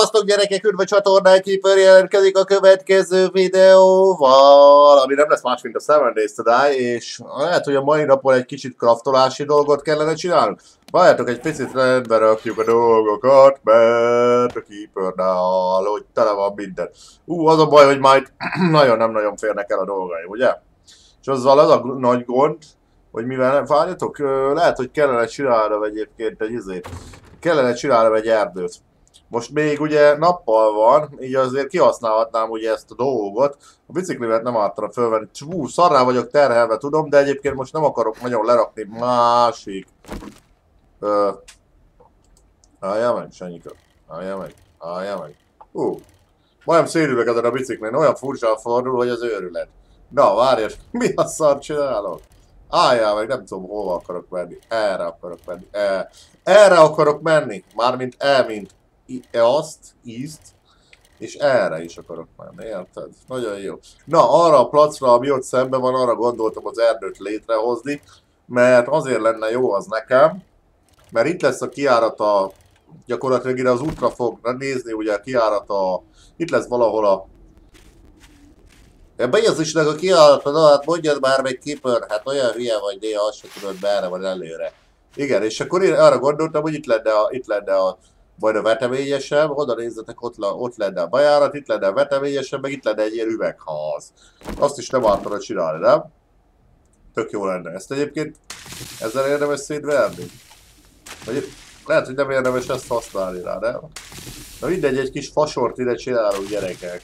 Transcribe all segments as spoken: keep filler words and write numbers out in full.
Szevasztok gyerekek, üdv a csatornán, Keeper jelentkezik a következő videóval, ami nem lesz más, mint a Seven Days to Die, és lehet, hogy a mai napon egy kicsit craftolási dolgot kellene csinálnunk. Várjátok, egy picit rendbe rakjuk a dolgokat, mert a Keepernál, hogy tele van minden. Ú, az a baj, hogy majd nagyon nem nagyon férnek el a dolgaim, ugye? És azzal az a nagy gond, hogy mivel nem, várjatok, lehet, hogy kellene csinálnom egyébként egy izét. Kellene csinálnom egy erdőt. Most még ugye nappal van, így azért kihasználhatnám ugye ezt a dolgot. A biciklimet nem akartam fölvenni. Hú, szarrá vagyok terhelve, tudom, de egyébként most nem akarok nagyon lerakni másik. Ö... Álljál meg, Sanyika. Álljál meg. Álljál meg. Hú. Majdnem szédülök ezen a biciklén, olyan furcsán fordul, hogy az őrület. Na, várjál, mi a szar csinálok? Álljál meg, nem tudom, hova akarok menni. Erre akarok menni. E. Erre akarok menni. Mármint E, mint azt, east, és erre is akarok menni, érted? Nagyon jó. Na, arra a placra, ami ott szemben van, arra gondoltam az erdőt létrehozni, mert azért lenne jó az nekem, mert itt lesz a kijárata, gyakorlatilag ide az útra fog nézni, ugye a kijárata, itt lesz valahol a... Bejelzésnek a kijárata, na hát mondjad már meg Keeper, hát olyan hülye vagy, néha azt se tudod, merre van előre. Igen, és akkor én arra gondoltam, hogy itt lenne a, itt lenne a majd a veteményesebb, oda nézzetek, ott, ott lenne a bejárat, itt lenne a veteményesebb, meg itt lenne egy ilyen üvegház. Azt is nem ártana csinálni, nem? Tök jó lenne. Ezt egyébként ezzel érdemes szétverni? Vagy lehet, hogy nem érdemes ezt használni rá, nem? Na mindegy, egy kis fasort ide csinálunk, gyerekek.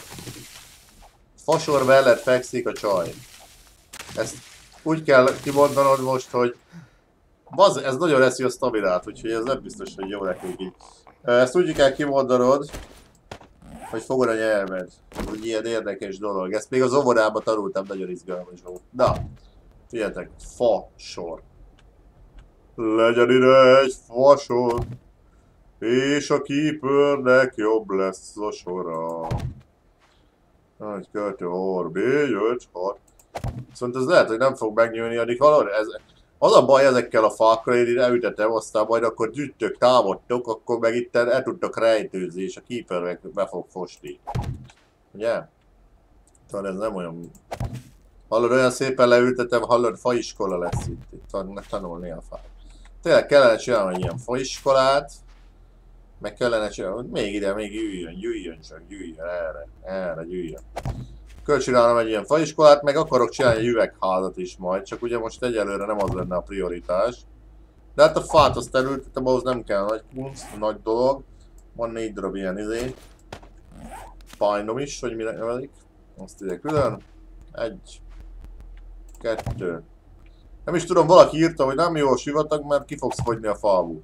Fasor mellett fekszik a csaj. Ezt úgy kell kimondanod most, hogy Baz, ez nagyon eszi a stabilát, úgyhogy ez nem biztos, hogy jó nekünk így. Ezt úgy kell kimondanod, hogy fogod a nyelved. Úgy ilyen érdekes dolog. Ezt még az óvodában tanultam, nagyon izgalmas volt. Na, figyeljetek, fasor. Legyen ide egy fasor, és a Keepernek jobb lesz a sora. Egy, kettő, három, négy, öt, hat. Viszont ez lehet, hogy nem fog megnyúlni, addig valahol ez... Az a baj ezekkel a fákkal, én így elütetem, aztán majd akkor gyűjtök, támadtok, akkor meg itt el tudtok rejtőzni, és a Keeper meg be fog fosni. Ugye? Talán ez nem olyan... Hallod, olyan szépen leültetem, hallod, faiskola lesz itt. Itt van tanulni a fát. Tényleg kellene csinálni egy ilyen faiskolát, meg kellene csinálni, még ide, még gyűjjön, gyűjjön csak, gyűjjön, erre, erre, gyűjjön. Csinálom egy ilyen faiskolát, meg akarok csinálni egy üvegházat is majd, csak ugye most egyelőre nem az lenne a prioritás. De hát a fát azt elültetem, ahhoz nem kell nagy kunst, nagy dolog. Van négy darab ilyen izé. Pajnom is, hogy mire nevelik. Azt ide külön. Egy. Kettő. Nem is tudom, valaki írta, hogy nem jó a sivatag, mert ki fogsz fogyni a falból.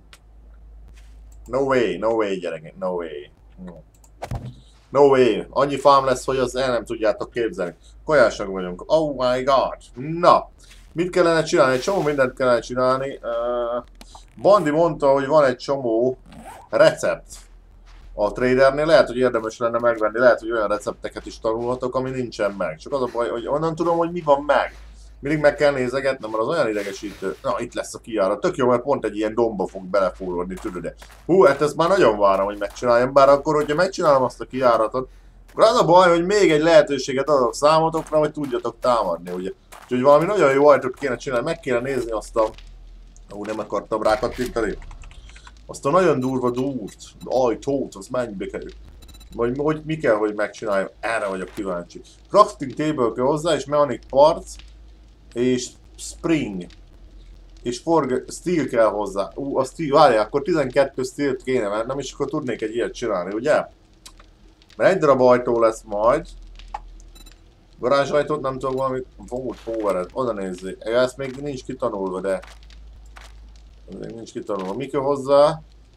No way, no way gyerekek, no way. No. No way, annyi fám lesz, hogy az el nem tudjátok képzelni. Kajásak vagyunk. Oh my god. Na, mit kellene csinálni? Egy csomó mindent kellene csinálni. Uh, Bandi mondta, hogy van egy csomó recept a tradernél. Lehet, hogy érdemes lenne megvenni. Lehet, hogy olyan recepteket is tanulhatok, ami nincsen meg. Csak az a baj, hogy onnan tudom, hogy mi van meg. Mindig meg kell nézegetnem, mert az olyan idegesítő. Na, itt lesz a kijárat. Tök jó, mert pont egy ilyen domba fog belefúródni, tudod de. Hú, hát ezt már nagyon várom, hogy megcsináljam. Bár akkor, hogyha megcsinálom azt a kijáratot, akkor az a baj, hogy még egy lehetőséget adok számotokra, hogy tudjatok támadni, ugye. Úgyhogy valami nagyon jó ajtót kéne csinálni. Meg kéne nézni azt a... Hú, nem akartam rákattintani. Azt a nagyon durva dúrt, ajtót, az mennyibe kerül. Vagy hogy mi kell, hogy megcsináljam. Erre vagyok kíváncsi. Crafting table kell hozzá, és mechanic parts. És spring. És forg steel kell hozzá. Ú, a steel, várjál, akkor tizenkettő steel-t kéne, mert nem is akkor tudnék egy ilyet csinálni, ugye? Mert egy darab ajtó lesz majd. Garázsajtót nem tudom, valami volt powered, oda nézzék. Ezt még nincs kitanulva, de... Ez még nincs kitanulva. Mi kell hozzá?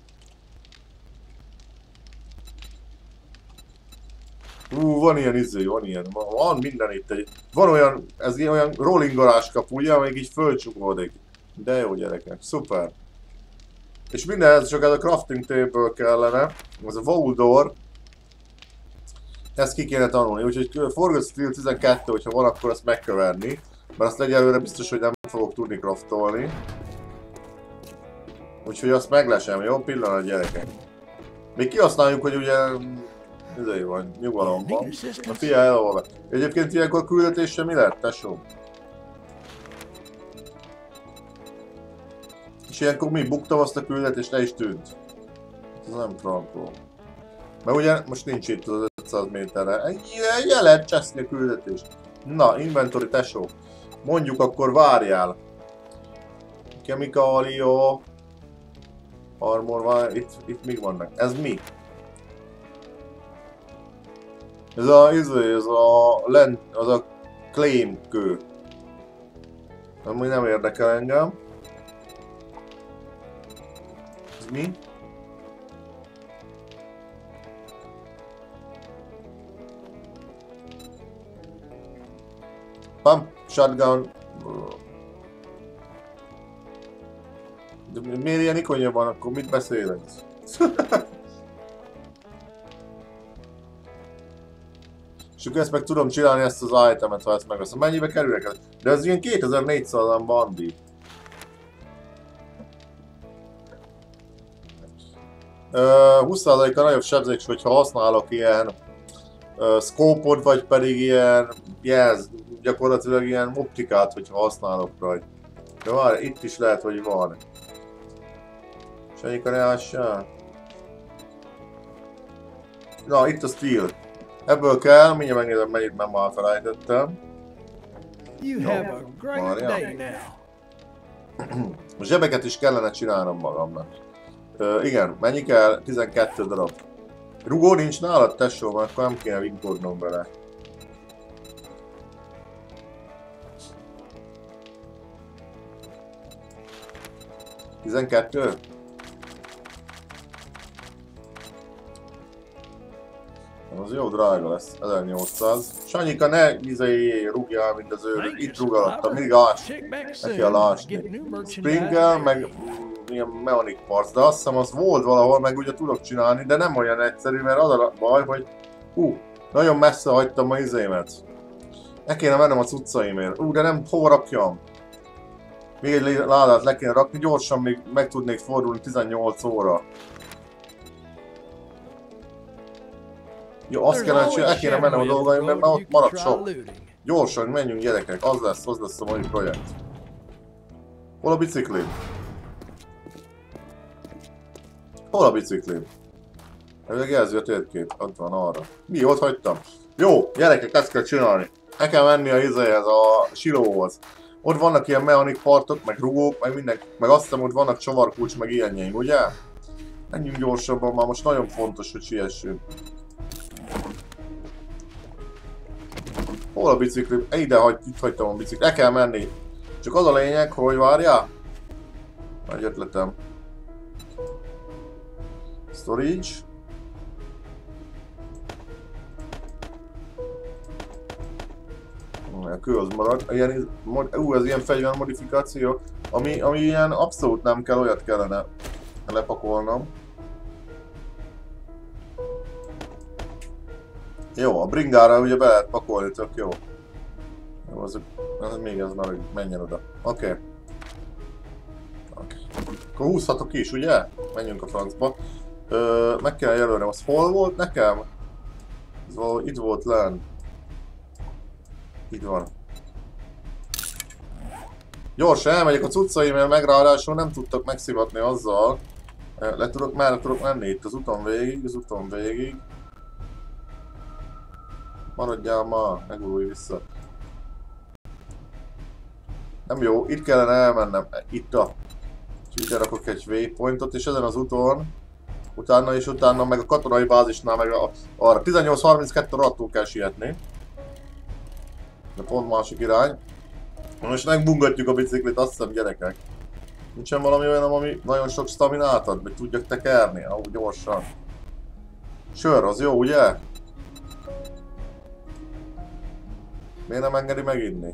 Ú, van ilyen izé, van ilyen, van minden itt egy... Van olyan, ez ilyen olyan rolling garázs kapu, ugye, amelyik így fölcsukódik. De jó gyerekek, szuper. És mindenhez csak ez a crafting table kellene, ez a wall door. Ezt ki kéne tanulni, úgyhogy forgott steel tizenkettő, hogyha van, akkor azt meg kell venni. Mert azt egyelőre biztos, hogy nem fogok tudni craftolni. Úgyhogy azt meglesem, jó? Pillanat gyerekek. Még kihasználjuk, hogy ugye... Izé van, nyugalomban. Na figyelj, elolva. Egyébként ilyenkor küldetése mi lett, tesó? És ilyenkor mi? Buktam azt a küldetést, le is tűnt. Ez nem frankó. Mert ugye most nincs itt az ötszáz méterre. El lehet cseszni a küldetést. Na, inventory, tesó. Mondjuk akkor várjál. Chemical, armor van, itt, itt még vannak. Ez mi? Ez a, ez a, lent, az a claim kő. Amúgy nem érdekel engem. Ez mi? Pump, shotgun. De miért ilyen ikonja van, akkor mit beszélek? És akkor ezt meg tudom csinálni, ezt az itemet, ha ezt megveszem. Mennyibe kerülnek? De ez ilyen kétezer-négyszázan bandi. Uh, húsz százalékkal nagyobb sebzés, hogyha használok ilyen uh, scope-ot, vagy pedig ilyen jelz, gyakorlatilag ilyen optikát, hogyha használok rajta. De várj, itt is lehet, hogy van. Senyik a reással. Na, itt a steel. Ebből kell, mindjárt megnézem, mennyit nem már felejtettem. Jó, a zsebeket is kellene csinálnom magamnak. Ö, igen, mennyi kell? tizenkettő darab. Rugó nincs nálad, tesó, mert akkor nem kéne vinkodnom bele. tizenkettő? Az jó drága lesz, ezernyolcszáz. Sanyika, ne izé rúgjál, mint az ő, itt rúgalattam, mindig ásni. Neki a lásni. Sprinkle, meg ilyen mechanic parts, de azt hiszem az volt valahol, meg ugye tudok csinálni, de nem olyan egyszerű, mert az a baj, hogy hú, nagyon messze hagytam a izémet. Ne kéne mennem a cuccaimért. Ú, de nem, hova rakjam? Még egy ládát le kéne rakni, gyorsan még meg tudnék fordulni tizennyolc óra. Jó, azt kellene, hogy el kéne mennem a dolgaim, mert már ott maradt sok. Gyorsan, menjünk gyerekek, az lesz, az lesz a mai projekt. Hol a biciklim? Hol a biciklim? Ez jelzi a térkép, ott van arra. Mi, ott hagytam? Jó, gyerekek, ezt kell csinálni. El kell menni a izéhez, a silóhoz. Ott vannak ilyen mechanic partok, meg rugók, meg minden, meg azt hiszem, hogy vannak csavarkulcs, meg ilyenjeim, ugye? Menjünk gyorsabban, már most nagyon fontos, hogy siessünk. Hol a bicikli? Ide hagy, itt hagytam a biciklit. El kell menni. Csak az a lényeg, hogy várjál. Nagy ötletem. Storage. A kő az marad. Ilyen, ú, ez ilyen fegyver modifikáció, ami, ami ilyen abszolút nem kell, olyat kellene lepakolnom. Jó, a bringára ugye be lehet pakolni, tök jó. Jó, az, az még ez már menjen oda. Oké. Okay. Okay. Akkor húzhatok is, ugye? Menjünk a francba. Ö, meg kell jelölnem, az hol volt nekem? Ez valahogy itt volt lenn. Itt van. Gyorsan elmegyek a cuccaimért, meg ráadásul nem tudtak megszivatni azzal. Le tudok, már tudok menni itt az úton végig, az úton végig. Maradjál ma, megululj vissza. Nem jó, itt kellene elmennem, itt a... És ide rakok egy waypointot, és ezen az úton, utána és utána meg a katonai bázisnál meg a, arra tizennyolc harminckettő attól kell sietni. De pont másik irány. Most megbungatjuk a biciklit, azt hiszem, gyerekek. Nincsen valami olyan, ami nagyon sok staminát ad, hogy tudjak tekerni, ahogy gyorsan. Sör, az jó, ugye? Miért nem engedi meginni?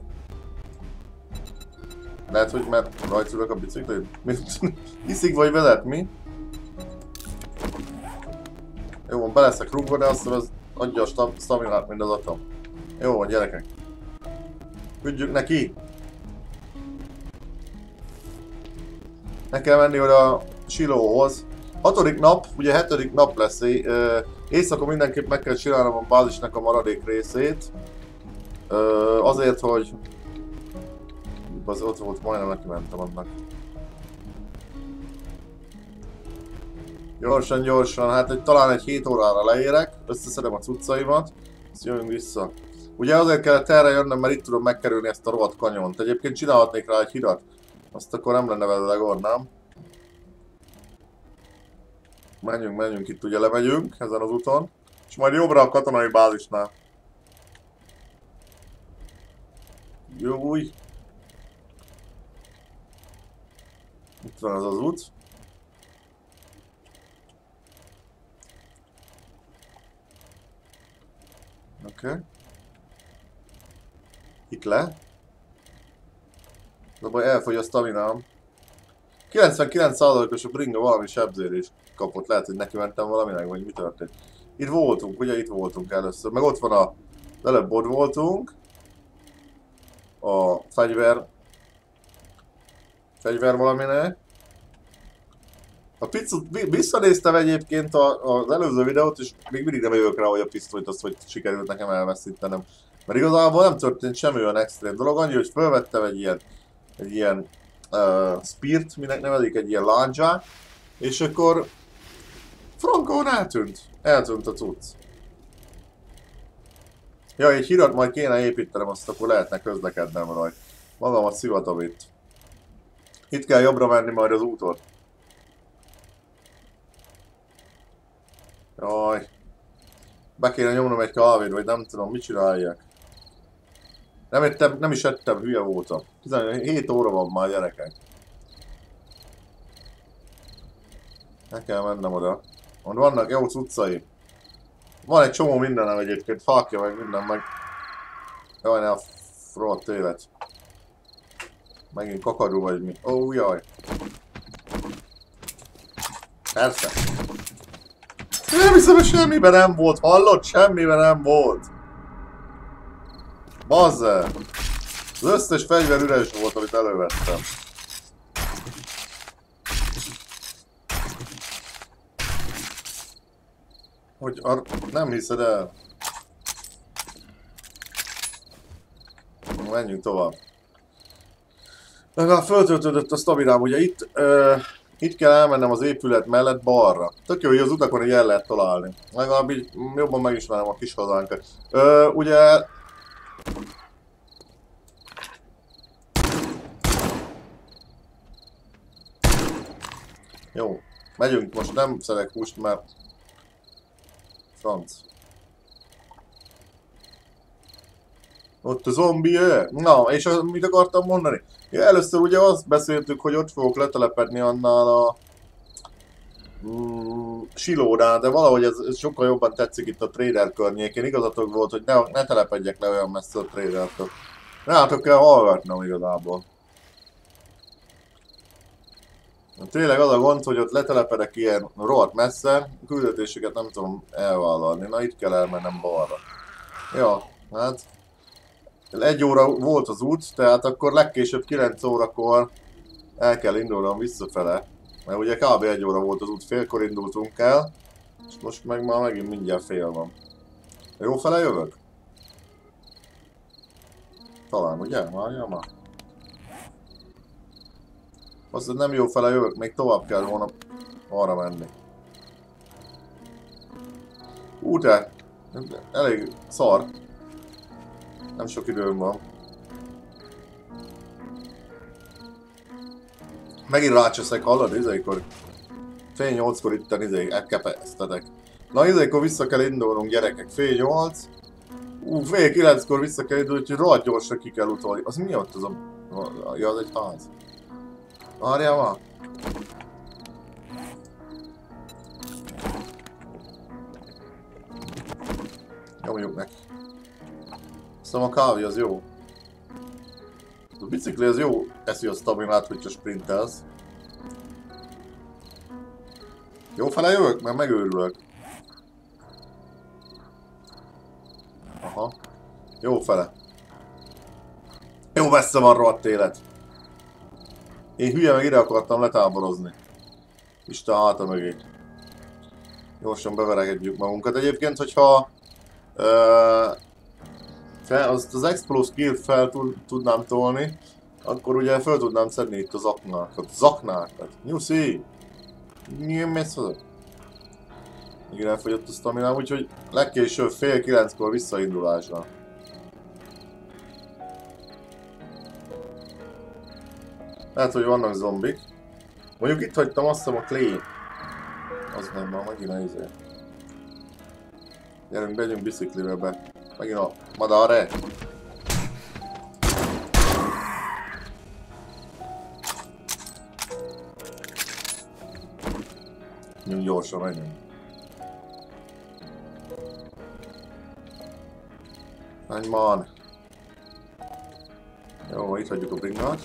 Lehet, hogy mert rajtszülök a biciklit? Iszik vagy vezet, mi? Jó van, be leszek rúgva, de azt hiszem, ez adja a staminát, mint az atom. Jó van, gyerekek. Küldjük neki! Ne kell menni oda a silóhoz. Hatodik nap, ugye hetedik nap lesz, éjszaka mindenképp meg kell csinálnom a bázisnak a maradék részét. Azért, hogy... Az ott volt, majdnem neki mentem annak. Gyorsan, gyorsan, hát egy, talán egy hét órára leérek, összeszedem a cuccaimat, azt jövünk vissza. Ugye azért kellett erre jönnöm, mert itt tudom megkerülni ezt a rohadt kanyont. Egyébként csinálhatnék rá egy hidat, azt akkor nem lenne vele legor, nem? Menjünk, menjünk, itt ugye lemegyünk ezen az úton, és majd jobbra a katonai bázisnál. Jó, új. Itt van az az út. Oké. Okay. Itt le. De baj, elfogy a staminám. kilencvenkilenc százalékos a bringa valami sebződés kapott. Lehet, hogy neki mentem valaminek, vagy mi történt. Itt voltunk, ugye itt voltunk először. Meg ott van a... Előbb ott voltunk. A fegyver... Fegyver valaminek. A picit visszanéztem egyébként a, az előző videót, és még mindig nem jövök rá, hogy a pisztolyt azt, hogy sikerült nekem elveszítenem. Mert igazából nem történt semmi olyan extrém dolog, annyi, hogy felvettem egy ilyen, egy ilyen uh, speart, minek nevezik, egy ilyen lándzsát, és akkor frankón eltűnt. Eltűnt a cucc. Ja, egy hidat majd kéne építenem, azt akkor lehetne közlekednem rajta. Magamat szivatom itt. Itt kell jobbra menni majd az úton. Jaj. Be kéne nyomnom egy kávét, vagy nem tudom, mit csináljak. Nem, ettem, nem is ettem, hülye voltam. tizenhét óra van már, gyerekek. Ne kell mennem oda. Ott vannak jó cuccai. Van egy csomó mindenem egyébként, fákja meg minden, meg... Jaj, ne a rohadt élet. Megint kakadó vagy mi. Ó, oh, jaj. Persze. Nem hiszem, hogy semmiben nem volt, hallod? Semmiben nem volt. Bazze. Az összes fegyver üres volt, amit elővettem. Hogy ar... nem hiszed el. Menjünk tovább. Legalább föltöltődött a staminám, ugye itt... Uh... Itt kell elmennem az épület mellett balra. Tök jó, hogy az utakon így el lehet találni. Legalább így jobban megismerem a kis hazánkat. Ö, ugye... Jó, megyünk, most nem szedek húst, mert... Franc. Ott a zombi, na, és az, mit akartam mondani? Ja, először ugye azt beszéltük, hogy ott fogok letelepedni annál a mm, silónál, de valahogy ez, ez sokkal jobban tetszik itt a trader környékén. Igazatok volt, hogy ne, ne telepedjek le olyan messze a tradertől. Rátok kell hallgatnom igazából. Tényleg az a gond, hogy ott letelepedek ilyen rohadt messze, küldetéseket nem tudom elvállalni. Na itt kell elmennem balra. Ja, hát... Egy óra volt az út, tehát akkor legkésőbb kilenc órakor el kell indulnom visszafele. Mert ugye kb. Egy óra volt az út, félkor indultunk el, és most meg már megint mindjárt fél van. Jó fele jövök? Talán, ugye? Várjál már. Azt, hogy nem jó fele jövök, még tovább kell volna arra menni. Ú, de elég szar. Nem sok időm van. Megint rácseszek, hallod? Izékor fél nyolckor itten izé, elkepesztetek. Na izékor vissza kell indulnunk, gyerekek, fél nyolc. Ú, fél kilenckor vissza kell indulni, úgyhogy rohadt gyorsan ki kell utolni. Az mi ott az a... Ja, az egy ház. Várjál már. Nyomjuk neki. Szóval a kávé az jó. A bicikli az jó, eszi a staminát, hogyha sprintelsz. Jó fele jövök? Mert megőrülök. Aha. Jó fele. Jó messze van rohadt élet. Én hülye meg ide akartam letáborozni. Isten háta mögé. Gyorsan beveregedjük magunkat. Egyébként, hogyha uh, fel, azt az Explode Skill fel tud, tudnám tolni, akkor ugye fel tudnám szedni itt az aknákat. Zaknákat. Nyuszi! Mi mész haza? Igen, elfogyott a staminám, úgyhogy legkésőbb fél kilenckor visszaindulásra. Lehet, hogy vannak zombik. Mondjuk itt hagytam azt hiszem a Clay. Az nem, már megint a izé. Gyerünk, begyünk biciklivel be. Megint a madare. Nyom gyorsan menjünk. Menj man! Jó, itt hagyjuk a bringát.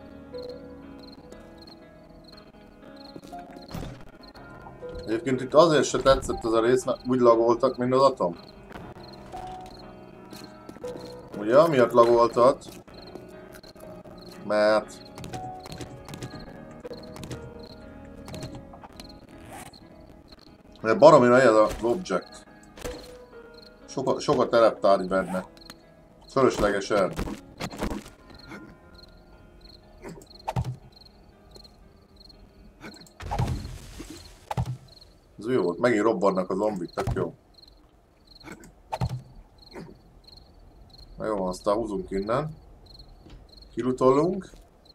Egyébként itt azért se tetszett ez a rész, mert úgy lagoltak, mint az Atom. Ugye amiatt lagoltat, mert mert baromi nagy ez az object. Soka, sokat tereptárgy benne. Fölöslegesen. Ez jó volt, megint robbannak a zombik, tök jó. Na jó, aztán húzunk innen. Kilutolunk.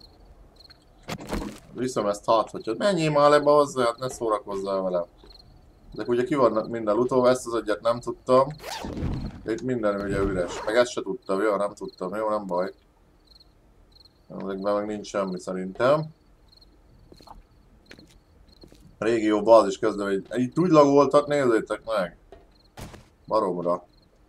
Viszem ezt hát, hogyha menjél már le hozzá, hát ne szórakozzál velem. De ugye ki vannak minden lutolva, ezt az egyet nem tudtam. De itt minden ugye üres. Meg ezt se tudtam, jó, nem tudtam, jó, nem baj. Ezekben meg nincs semmi szerintem. A régió bázis kezdve, itt úgy lagoltak, nézzétek meg! Baromra.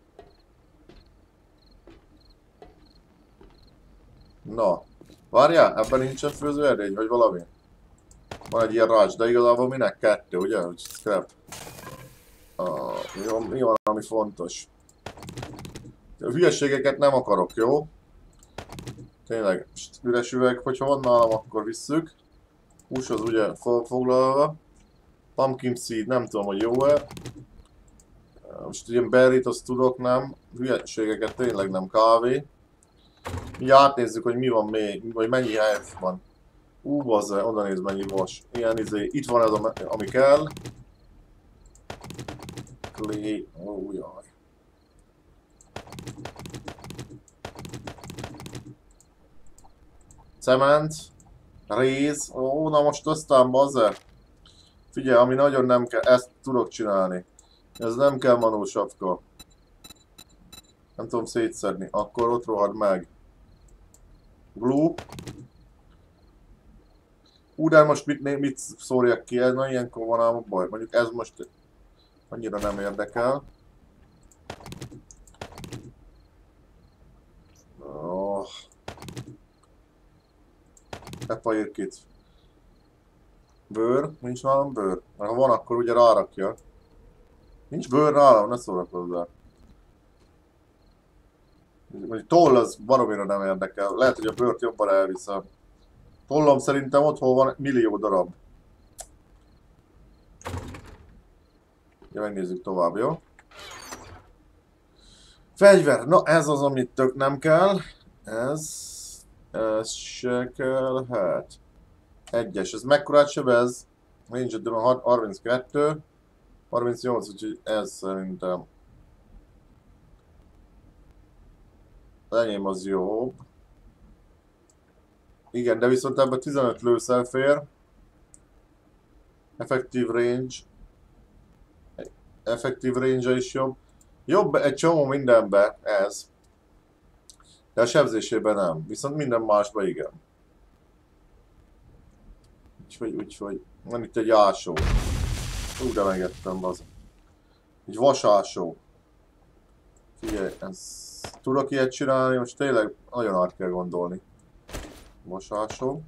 Na, várjál, ebben nincsen főzőerdény, vagy valami? Van egy ilyen rács, de igazából minek kettő, ugye? Hogy scrap. Ah, mi, van, mi van, ami fontos? A hülyeségeket nem akarok, jó? Tényleg, üres üveg, hogyha van nálam, akkor visszük. Hús az ugye foglalva. Pumpkin seed, nem tudom, hogy jó-e. Most ilyen berryt azt tudok, nem. Hülyeségeket tényleg nem, kávé. Így átnézzük, hogy mi van még, vagy mennyi hely van. Ú, bazze, oda néz mennyi vas. Ilyen izé, itt van ez, a, ami kell. Clay, ó jaj. Cement. Réz. Ó, na most aztán bazze. Figyelj, ami nagyon nem kell, ezt tudok csinálni. Ez nem kell manósapka. Nem tudom szétszedni, akkor ott rohad meg. Glue. Ú, de most mit, mit szórjak ki? Ez, na ilyenkor van ám a baj. Mondjuk ez most annyira nem érdekel. Oh. Epairkit. Bőr? Nincs nálam bőr? Mert ha van, akkor ugye rárakja. Nincs bőr nálam, ne szórakozzál. Mondjuk toll az baromira nem érdekel. Lehet, hogy a bőrt jobban elviszem. Tollam szerintem otthon van millió darab. Ja, megnézzük tovább, jó? Fegyver. Na, ez az, amit tök nem kell. Ez... Ez se kell, hát... Egyes. Ez mekkorát sebez? Nincs ott harminckettő. harmincnyolc, úgyhogy ez szerintem... Az enyém az jobb. Igen, de viszont ebben tizenöt lőszer fér. Effective range. Effective range is jobb. Jobb egy csomó mindenbe ez. De a sebzésében nem. Viszont minden másban igen. Úgyhogy, úgyhogy. Van itt egy ásó. Úgy de megettem az. Egy vasásó. Figyelj, ez... Tudok ilyet csinálni, most tényleg nagyon át kell gondolni. Vasásó.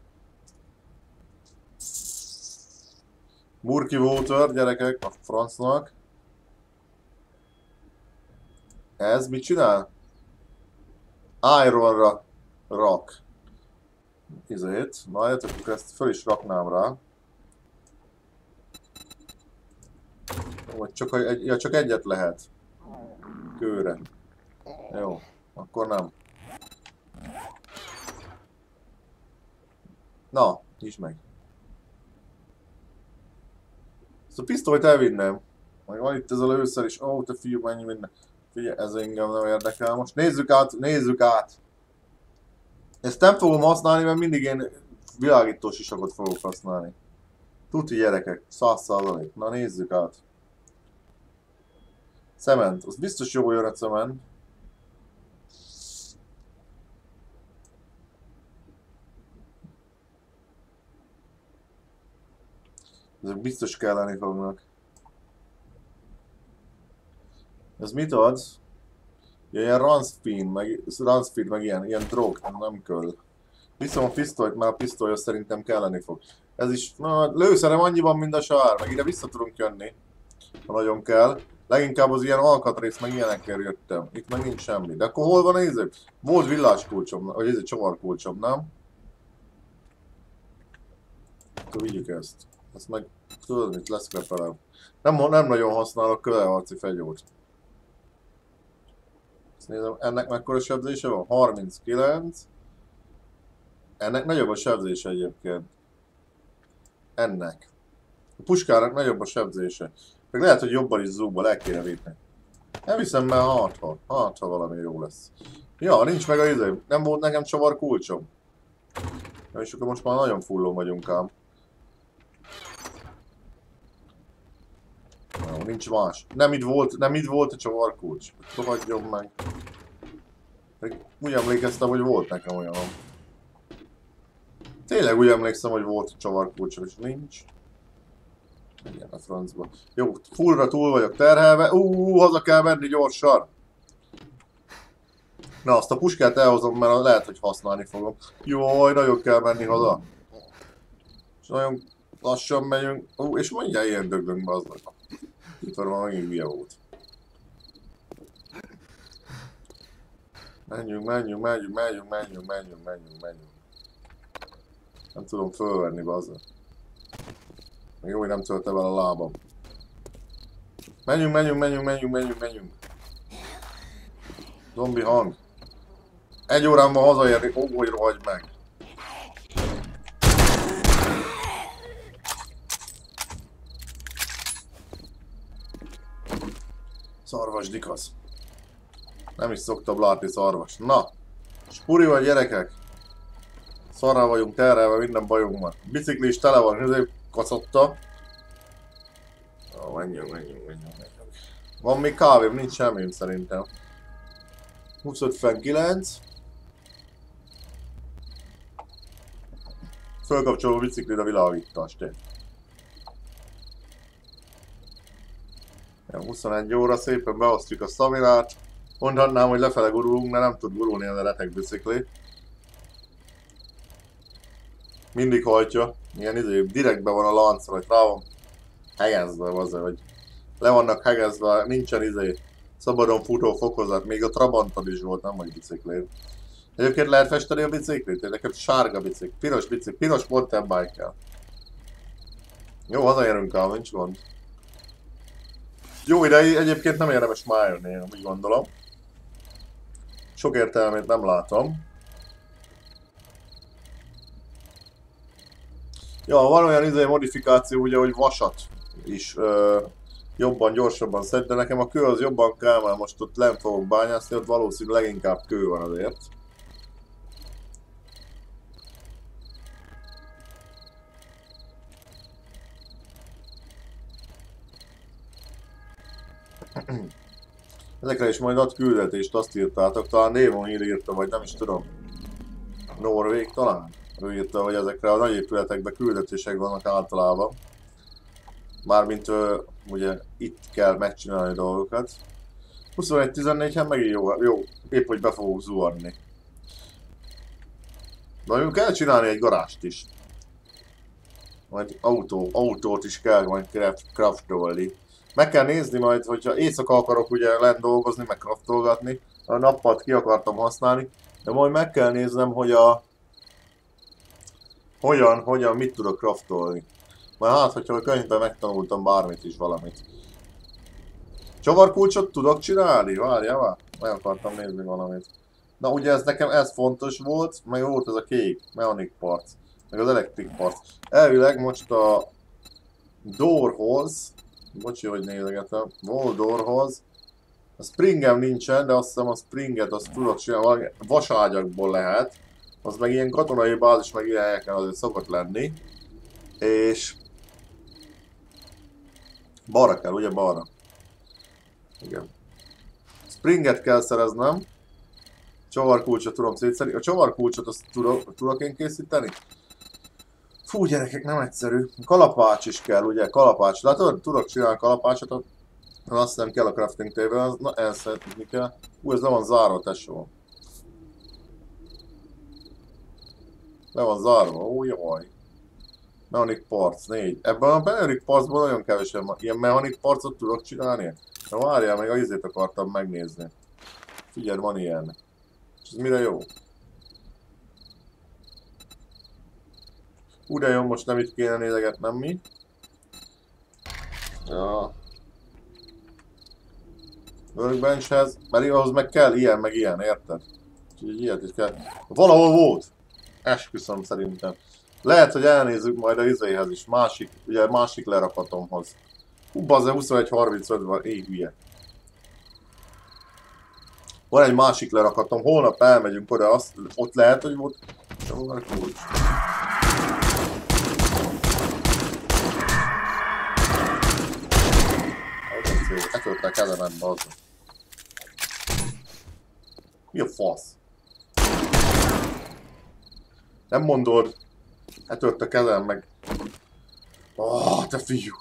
Murky Water, gyerekek, a francnak. Ez mit csinál? Ironra rak. Izét. Na, jöttök, akkor ezt föl is raknám rá. Vagy csak, egy, ja, csak egyet lehet. Kőre. Jó, akkor nem. Na, nyisd meg. Ezt a pisztolyt elvinnem. Majd van itt ez a lőszer is. Ó, oh, te fiú, mennyi minden. Figyelj, ez engem nem érdekel. Most nézzük át, nézzük át. Ezt nem fogom használni, mert mindig én világító sisakot fogok használni. Tuti gyerekek, száz százalék. Na nézzük át. Cement, az biztos jó jön a cement. Ezek biztos kelleni fognak. Ez mit ad? Ja, ilyen Ranspeed, meg, Ranspeed, meg ilyen, ilyen drog, nem kell. Viszont a pisztolyt, már a pisztolyos szerintem kelleni fog. Ez is, na, lőszerem annyiban, mint a sár, meg ide vissza tudunk jönni, ha nagyon kell. Leginkább az ilyen alkatrész, meg ilyenekkel jöttem. Itt meg nincs semmi. De akkor hol van ez? Volt villáskulcsom, vagy ez egy csavarkulcsom, nem? Akkor vigyük ezt. Ezt meg, tudod mit, leszkrepelem. Nem, nem nagyon használok közelharci fegyót. Ezt nézem, ennek mekkora sebzése van? harminckilenc. Ennek nagyobb a sebzése egyébként. Ennek. A puskának nagyobb a sebzése. Meg lehet, hogy jobban is zoomba el kéne védni. Nem hiszem, mert hát ha, hát ha valami jó lesz. Ja, nincs meg a izé. Nem volt nekem csavar kulcsom. Ja, és akkor most már nagyon fullon vagyunk ám. Jó, nincs más. Nem itt volt, nem itt volt a csavar kulcs. Fogadjon meg. Úgy emlékeztem, hogy volt nekem olyan. Tényleg úgy emlékszem, hogy volt a csavarkulcsom, és nincs. Igen, a francba. Jó, fullra túl vagyok terhelve. Ú, haza kell menni gyorsan. Na, azt a puskát elhozom, mert lehet, hogy használni fogom. Jaj, nagyon kell menni haza. És nagyon lassan megyünk. Ú, és mondjál ilyen döglöngbe aznak. Itt van már megint hülye volt. Menjünk, menjünk, menjünk, menjünk, menjünk, menjünk, menjünk, menjünk. Nem tudom fölvenni, bazzak. Jó, hogy nem tölte vele a lábam. Menjünk, menjünk, menjünk, menjünk, menjünk, menjünk. Zombi hang. Egy órán van hazaérni, ó, hogy rohagy meg. Szarvas dikasz. Nem is szoktam látni szarvas. Na, spuri vagy gyerekek. Szarrá vagyunk terhelve, minden bajunk van. Bicikli is tele van, ezért kacotta. Ó, menjünk, menjünk, menjünk, menjünk. Van még kávém, nincs semmim szerintem. huszonkilenc. Fölkapcsolom a biciklire a világítást. Ja, huszonegy óra, szépen beosztjuk a szaminát. Mondhatnám, hogy lefele gurulunk, de nem tud gurulni ez a retek bicikli. Mindig hajtja. Ilyen izé, direktbe van a láncra, hogy rá van hegezve, azért, hogy le vannak hegezve, nincsen izé szabadon futó fokozat, még a Trabanton is volt, nem vagy biciklét. Egyébként lehet festeni a biciklit? Nekem sárga bicikli, piros bicikli, piros mountain bike-kel. Jó, hazaérünk ám, nincs gond. Jó, ide egyébként nem érdemes már jönni, én úgy gondolom. Sok értelmét nem látom. Ja, van olyan izé modifikáció, ugye, hogy vasat is ö, jobban, gyorsabban szed, de nekem a kő az jobban kell, mert most ott lent fogok bányászni, ott valószínűleg leginkább kő van azért. Ezekre is majd ad küldetést, azt írtátok, talán Démon Hír írta, vagy nem is tudom. Norvég talán? Ő írta, hogy ezekre a nagy épületekbe küldetések vannak általában. Mármint ö, ugye itt kell megcsinálni dolgokat. huszonegy tizennégy, hát megint jó, jó, épp hogy be fogok zuhanni. Na, kell csinálni egy garást is. Majd autó, autót is kell majd craft, craftolni. Meg kell nézni majd, hogyha éjszaka akarok ugye lent dolgozni, meg craftolgatni. A nappalt ki akartam használni, de majd meg kell néznem, hogy a... Hogyan, hogyan, mit tudok craftolni. Majd hát, hogyha a könyvben megtanultam bármit is, valamit. Csavarkulcsot tudok csinálni? Várjál már. Meg akartam nézni valamit. Na ugye ez nekem ez fontos volt, meg volt ez a kék, Mechanic Parts, meg az Electric Parts. Elvileg most a Doorhoz, bocsi, hogy nézegetem, Wall Doorhoz, a springem nincsen, de azt hiszem a springet azt tudok csinálni, valami vaságyakból lehet. Az meg ilyen katonai bázis, meg ilyen helyeken azért szokott lenni. És... balra kell, ugye balra? Igen. Springet kell szereznem. Csavarkulcsot tudom szétszedni. A csavarkulcsot azt tudok, tudok én készíteni? Fú, gyerekek, nem egyszerű. Kalapács is kell, ugye? Kalapács. Látod, tudok csinálni kalapácsot, azt nem kell a crafting table, na elszedni kell. Ú, ez le van zárva, tesó. Le van zárva, ó, jaj. Mechanic Parts, négy. Ebben a Mechanic Partsból nagyon kevesen van. Ilyen Mechanic Partsot tudok csinálni? Na várjál, még a izét akartam megnézni. Figyelj, van ilyen. És ez mire jó? Ú, de jó, most nem itt kéne nézegetnem mi. Ja. Workbenchhez, mert ahhoz meg kell ilyen, meg ilyen, érted? Úgyhogy ilyet is kell. Valahol volt! Esküszöm szerintem. Lehet, hogy elnézzük majd a izéhez is, másik, ugye másik lerakatomhoz. Hú, bazze, huszonegy harmincöt van, éj hülye. Van egy másik lerakatom, holnap elmegyünk oda, azt, ott lehet, hogy volt... Kulcs. Etöltek kezemet, bazza. Mi a fasz? Nem mondod. Etört a kezem meg. Oh, te fiú.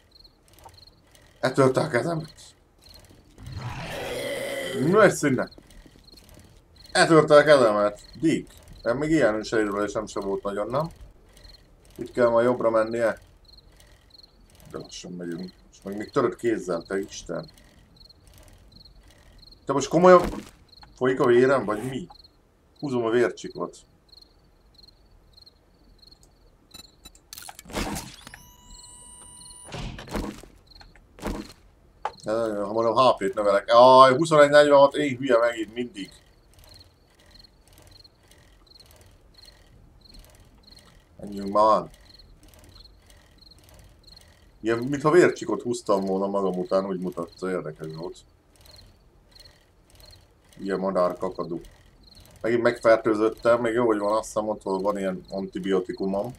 Etörte a kezemet. No egy színnek. Etörte a kezemet. Dick. Nem még ilyen sejről sem sem volt nagyon, nem? Itt kell majd jobbra mennie. De lassan megyünk. És meg még törött kézzel, te Isten. Te most komolyan folyik a vérem, vagy mi? Húzom a vércsikot. Ha mondom, há pét növelek. Aj, huszonegy negyvenhat, én hülye megint mindig. Menjünk már. Ilyen, mintha vércsikot húztam volna magam után, úgy mutatta, érdekes volt. Ilyen madár kakadú. Megint megfertőzöttem, még jó, hogy van, azt hiszem, ott van ilyen antibiotikumom.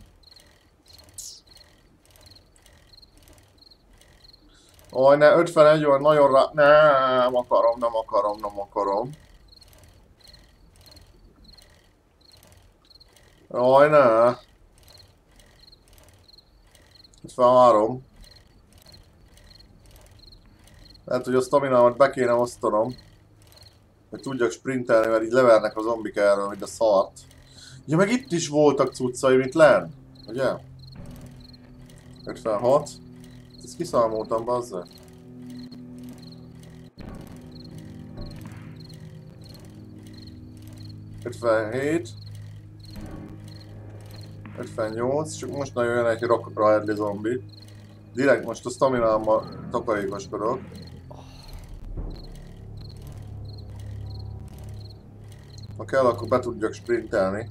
Aj, ne, ötvenegy olyan nagyon rá... Nem akarom, nem akarom, nem akarom. Aj, ne. ötvenhárom. Lehet, hogy a staminámat be kéne osztanom. Hogy tudjak sprintelni, mert így levernek a zombik erről, hogy a szart. Ja, meg itt is voltak cuccai, mint len. Ugye? ötvenhat. Ezt kiszámoltam, bazze. ötvenhét. ötvennyolc, csak most nagyon jön egy rock zombi. Direkt most a staminámmal takarékoskodok. Ha kell, akkor be tudjak sprintelni.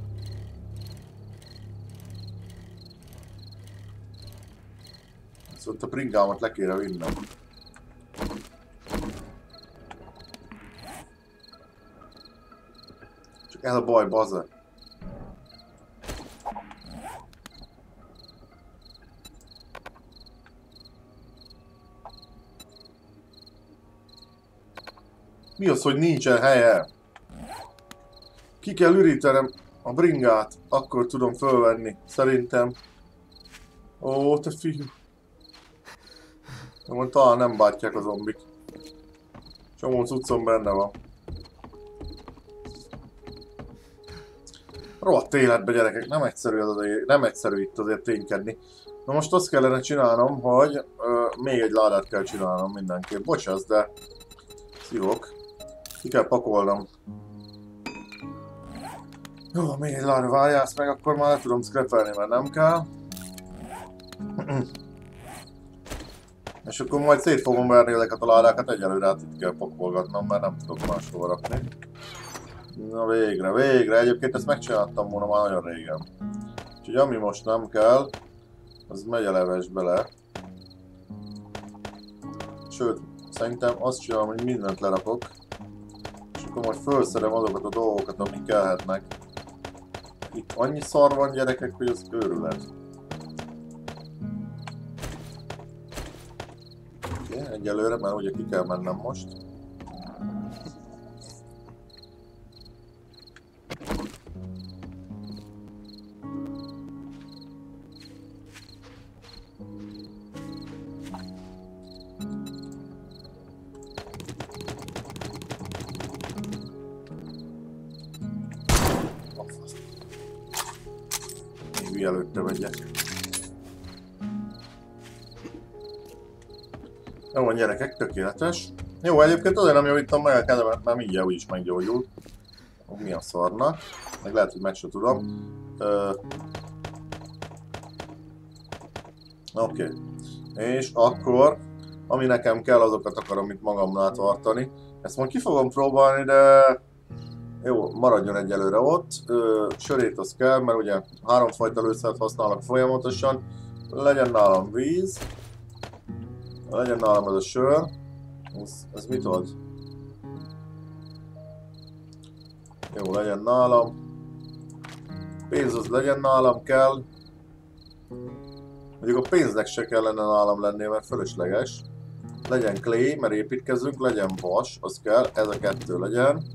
Szóval a bringámat le kéne vinnem. Csak ez a baj, bazze. Mi az, hogy nincsen helye? Ki kell ürítenem a bringát, akkor tudom fölvenni, szerintem. Ó, te fiú. De talán nem bátják a zombik. Csomó cuccom benne van. Rohadt életbe, gyerekek, nem egyszerű, az azért, nem egyszerű itt azért ténykedni. Na most azt kellene csinálnom, hogy ö, még egy ládát kell csinálnom mindenképp. Bocsász, de szívok. Ki kell pakolnom. Jó, még egy láda, várjász meg, akkor már le tudom scrapelni, mert nem kell. És akkor majd szét fogom verni ezeket a ládákat, egyelőre hát itt kell pakolgatnom, mert nem tudok máshova rakni. Na végre, végre, egyébként ezt megcsináltam volna már nagyon régen. Úgyhogy ami most nem kell, az megy a leves bele. Sőt, szerintem azt csinálom, hogy mindent lerakok. És akkor majd felszedem azokat a dolgokat, amik kellhetnek. Itt annyi szar van, gyerekek, hogy az őrület. Oké, okay, egyelőre, mert ugye ki kell mennem most. Előtte vegyek. Jó van gyerekek, tökéletes. Jó, egyébként azért nem javítom meg a kezemet, mert mindjárt úgyis meggyógyul. Mi a szarnak? Meg lehet, hogy meg sem tudom. Ö... Oké. Okay. És akkor, ami nekem kell, azokat akarom itt magamnál tartani. Ezt majd ki fogom próbálni, de... Jó, maradjon egyelőre ott. Ö, sörét az kell, mert ugye háromfajta lőszert használok folyamatosan. Legyen nálam víz. Legyen nálam ez a sör. Ez, ez mit ad? Jó, legyen nálam. Pénz az legyen nálam, kell. Mondjuk a pénznek se kellene nálam lennie, mert fölösleges. Legyen clay, mert építkezünk, legyen vas, az kell, ez a kettő legyen.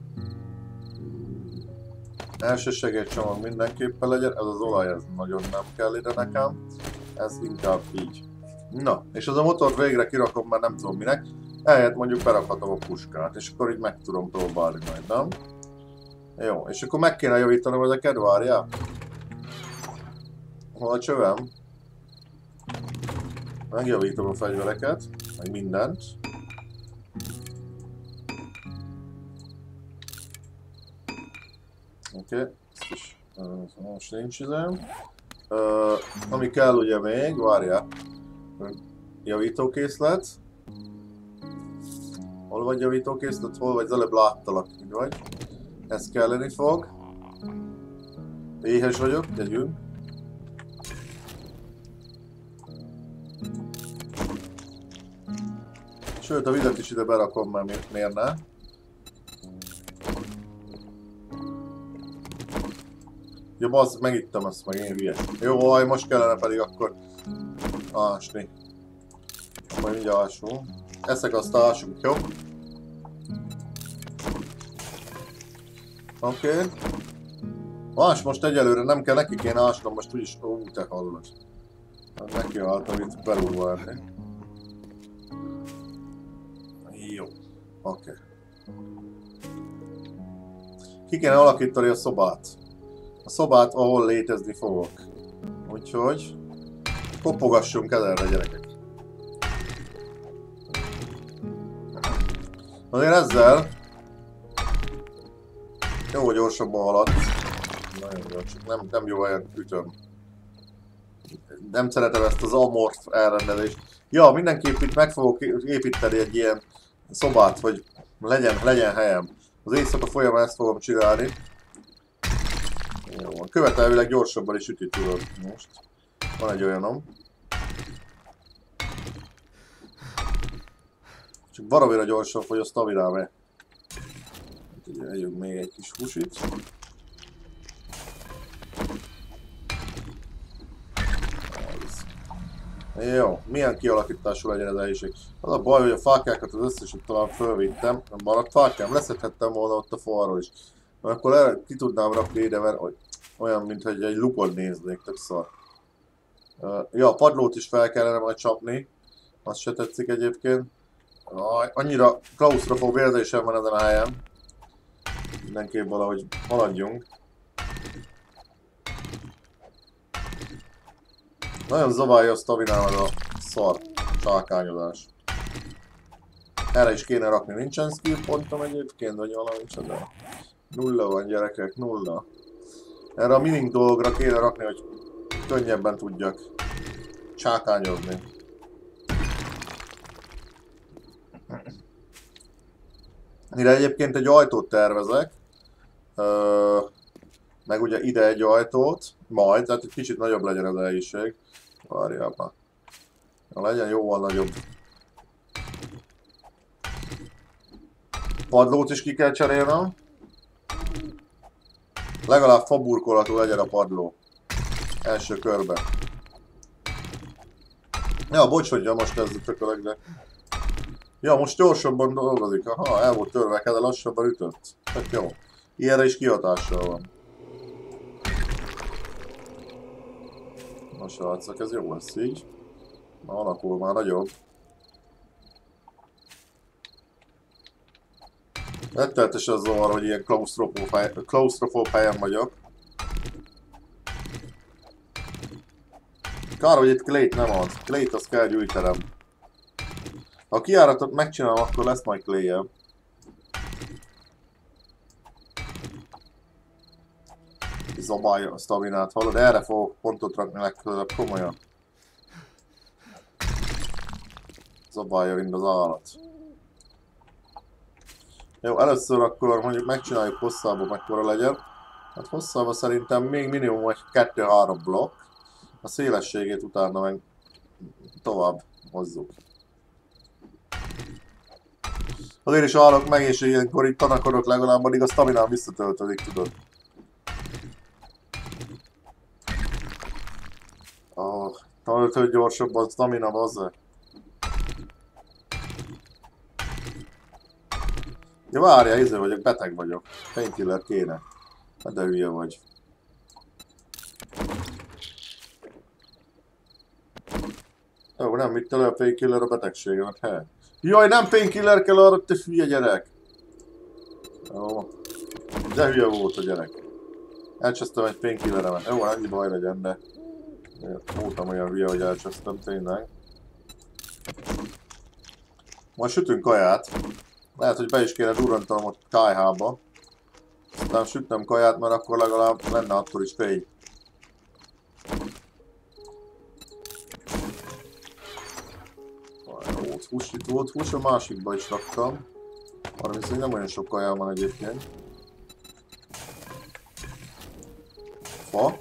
Elsősegély csomag mindenképpen legyen, ez az olaj, ez nagyon nem kell ide nekem. Ez inkább így. Na, és az a motort végre kirakom, mert nem tudom minek. Ehelyett mondjuk berakhatom a puskát, és akkor így meg tudom próbálni majd, nem? Jó, és akkor meg kéne javítanom ezeket, várjál. Hol a csövem? Megjavítom a fegyvereket, meg mindent. Oké, okay. Ezt is uh, most nincs izem. Uh, ami kell ugye még, várjál. Javítókészlet. Hol vagy javítókészlet? Hol vagy? Az előbb láttalak, így vagy. Ez kelleni fog. Éhes vagyok, tegyünk. Sőt, a vizet is ide berakom, mert miért ne? Ja, bazd, megittem ezt meg, én hülye. Jó, aj, most kellene pedig akkor ásni. Majd mindjárt ásunk. Eszek, azt ásunk, jó? Oké. Okay. Más most egyelőre nem kell, neki kéne ásnom, most úgyis, ó, te hallod. Neki álltam itt berúválni. Jó. Oké. Okay. Ki kéne alakítani a szobát. A szobát, ahol létezni fogok. Úgyhogy kopogassunk el erre, gyerekek. Azért ezzel jó, gyorsabban halad. Nagyon jó, csak nem, nem jó helyen ütöm. Nem szeretem ezt az amorf elrendelést. Ja, mindenképp itt meg fogok építeni egy ilyen szobát, hogy legyen, legyen helyem. Az éjszaka folyamán ezt fogom csinálni. Jó, követelőleg gyorsabban is üti tudod most. Van egy olyanom. Csak baromira gyorsan fogy a staminám-e. Együnk még egy kis húsit. Jó, milyen kialakítású legyen ez a helység? Az a baj, hogy a fákjákat az összeset talán fölvittem. Nem maradt fákjám, leszedhettem volna ott a falról is. Mert akkor erre ki tudnám rakni ide, mert olyan, mintha egy lukon néznék, tök szar. Uh, ja, a padlót is fel kellene majd csapni. Az se tetszik egyébként. Uh, annyira klausztrofób érzésem van ezen a helyen. Mindenképp valahogy haladjunk. Nagyon zaválja a staminám ez a szar csákányozás. Erre is kéne rakni, nincsen skill pontom egyébként, vagy valami csoda. Nulla van gyerekek, nulla. Erre a mining dologra kéne rakni, hogy könnyebben tudjak csákányozni. Ide egyébként egy ajtót tervezek. Ö, meg ugye ide egy ajtót, majd, tehát egy kicsit nagyobb legyen az helyiség. Várjál már. Ja, legyen jóval nagyobb. Padlót is ki kell cserélnem. Legalább faburkolatú legyen a padló. Első körben. Ja, bocs, hogy ja, most kezdett tökölök, de... Ja, most gyorsabban dolgozik. Aha, el volt törve, de lassabban ütött. Hát jó. Ilyenre is kihatással van. Na srácok, ez jó lesz így. Na, alakul már nagyobb. Rettenetesen zavar, hogy ilyen klausztrofób helyen vagyok. Kár, hogy itt Clay-t nem ad. Clay-t azt kell gyűjtenem. Ha a kijáratot megcsinálom, akkor lesz majd Clay-em. Zabálja a staminát, hallod? Erre fogok pontot rakni legközelebb, komolyan. Zabálja, mint az állat. Jó, először akkor mondjuk megcsináljuk hosszában, mekkora legyen. Hát hosszában szerintem még minimum egy kettő-három blokk. A szélességét utána meg tovább hozzuk. Azért is állok meg, és ilyenkor itt tanakodok legalább, addig a staminám visszatöltődik, tudod. Oh, töltő gyorsabban, stamina bazze. Ja várjál, izé vagyok, beteg vagyok. Painkiller kéne. De hülye vagy. Jó, nem vitte le a painkiller a betegségemet, he? Jaj, nem painkiller kell arra, te hülye gyerek! Jó. De hülye volt a gyerek. Elcsesztem egy painkilleremet. Jó, annyi baj legyen, de... Voltam olyan hülye, hogy elcsesztem, tényleg. Majd sütünk kaját. Lehet, hogy be is kéne durrantanom a kájhába. Aztán sütnem kaját, mert akkor legalább lenne attól is fény. Volt hús, itt volt hús, a másikba is raktam. Arra viszont nem olyan sok kajám van egyébként. Fa.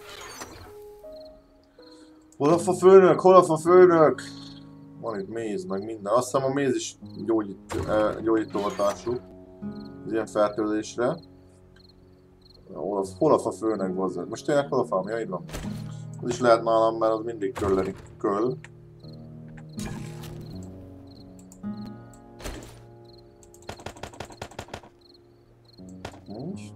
Hol a fa főnök? Hol a fa főnök? Van itt méz, meg minden. Azt hiszem a méz is gyógyít, eh, gyógyító hatású. Az ilyen fertőzésre. Hol a, hol a fa főnök bazzeg? Most tényleg hol a fám? Ja, itt van. Az is lehet nálam, mert az mindig kölleni köll. Nincs.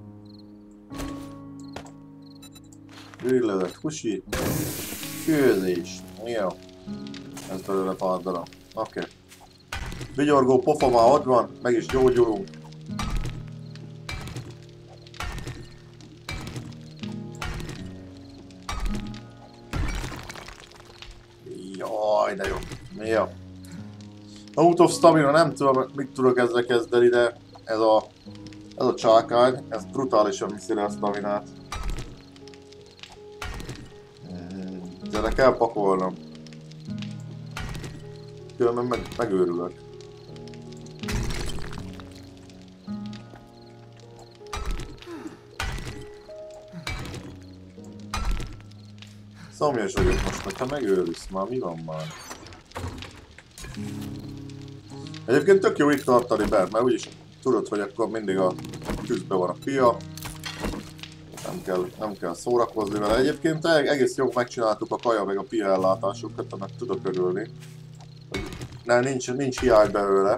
Grilledet, husi. Főzés. Jó. Ez belőle pár darab. Oké. Okay. Vigyorgó pofa már ott van, meg is gyógyulunk. Jaj, de jó. Jó. Out of stamina, nem tudom, mit tudok ezzel kezdeni, de ez a, ez a csákány, ez brutálisan viszi le a staminát. De kell pakolnom. Különben meg, megőrülök. Szomjas vagyok most, mert te megőrülsz már, mi van már? Egyébként tök jó itt tartani bent, mert úgyis tudod, hogy akkor mindig a tűzbe van a pia. Nem kell, nem kell szórakozni vele. Egyébként egész jó megcsináltuk a kaja meg a pia ellátásokat, annak tudok örülni. Nem, nincs, nincs hiány belőle.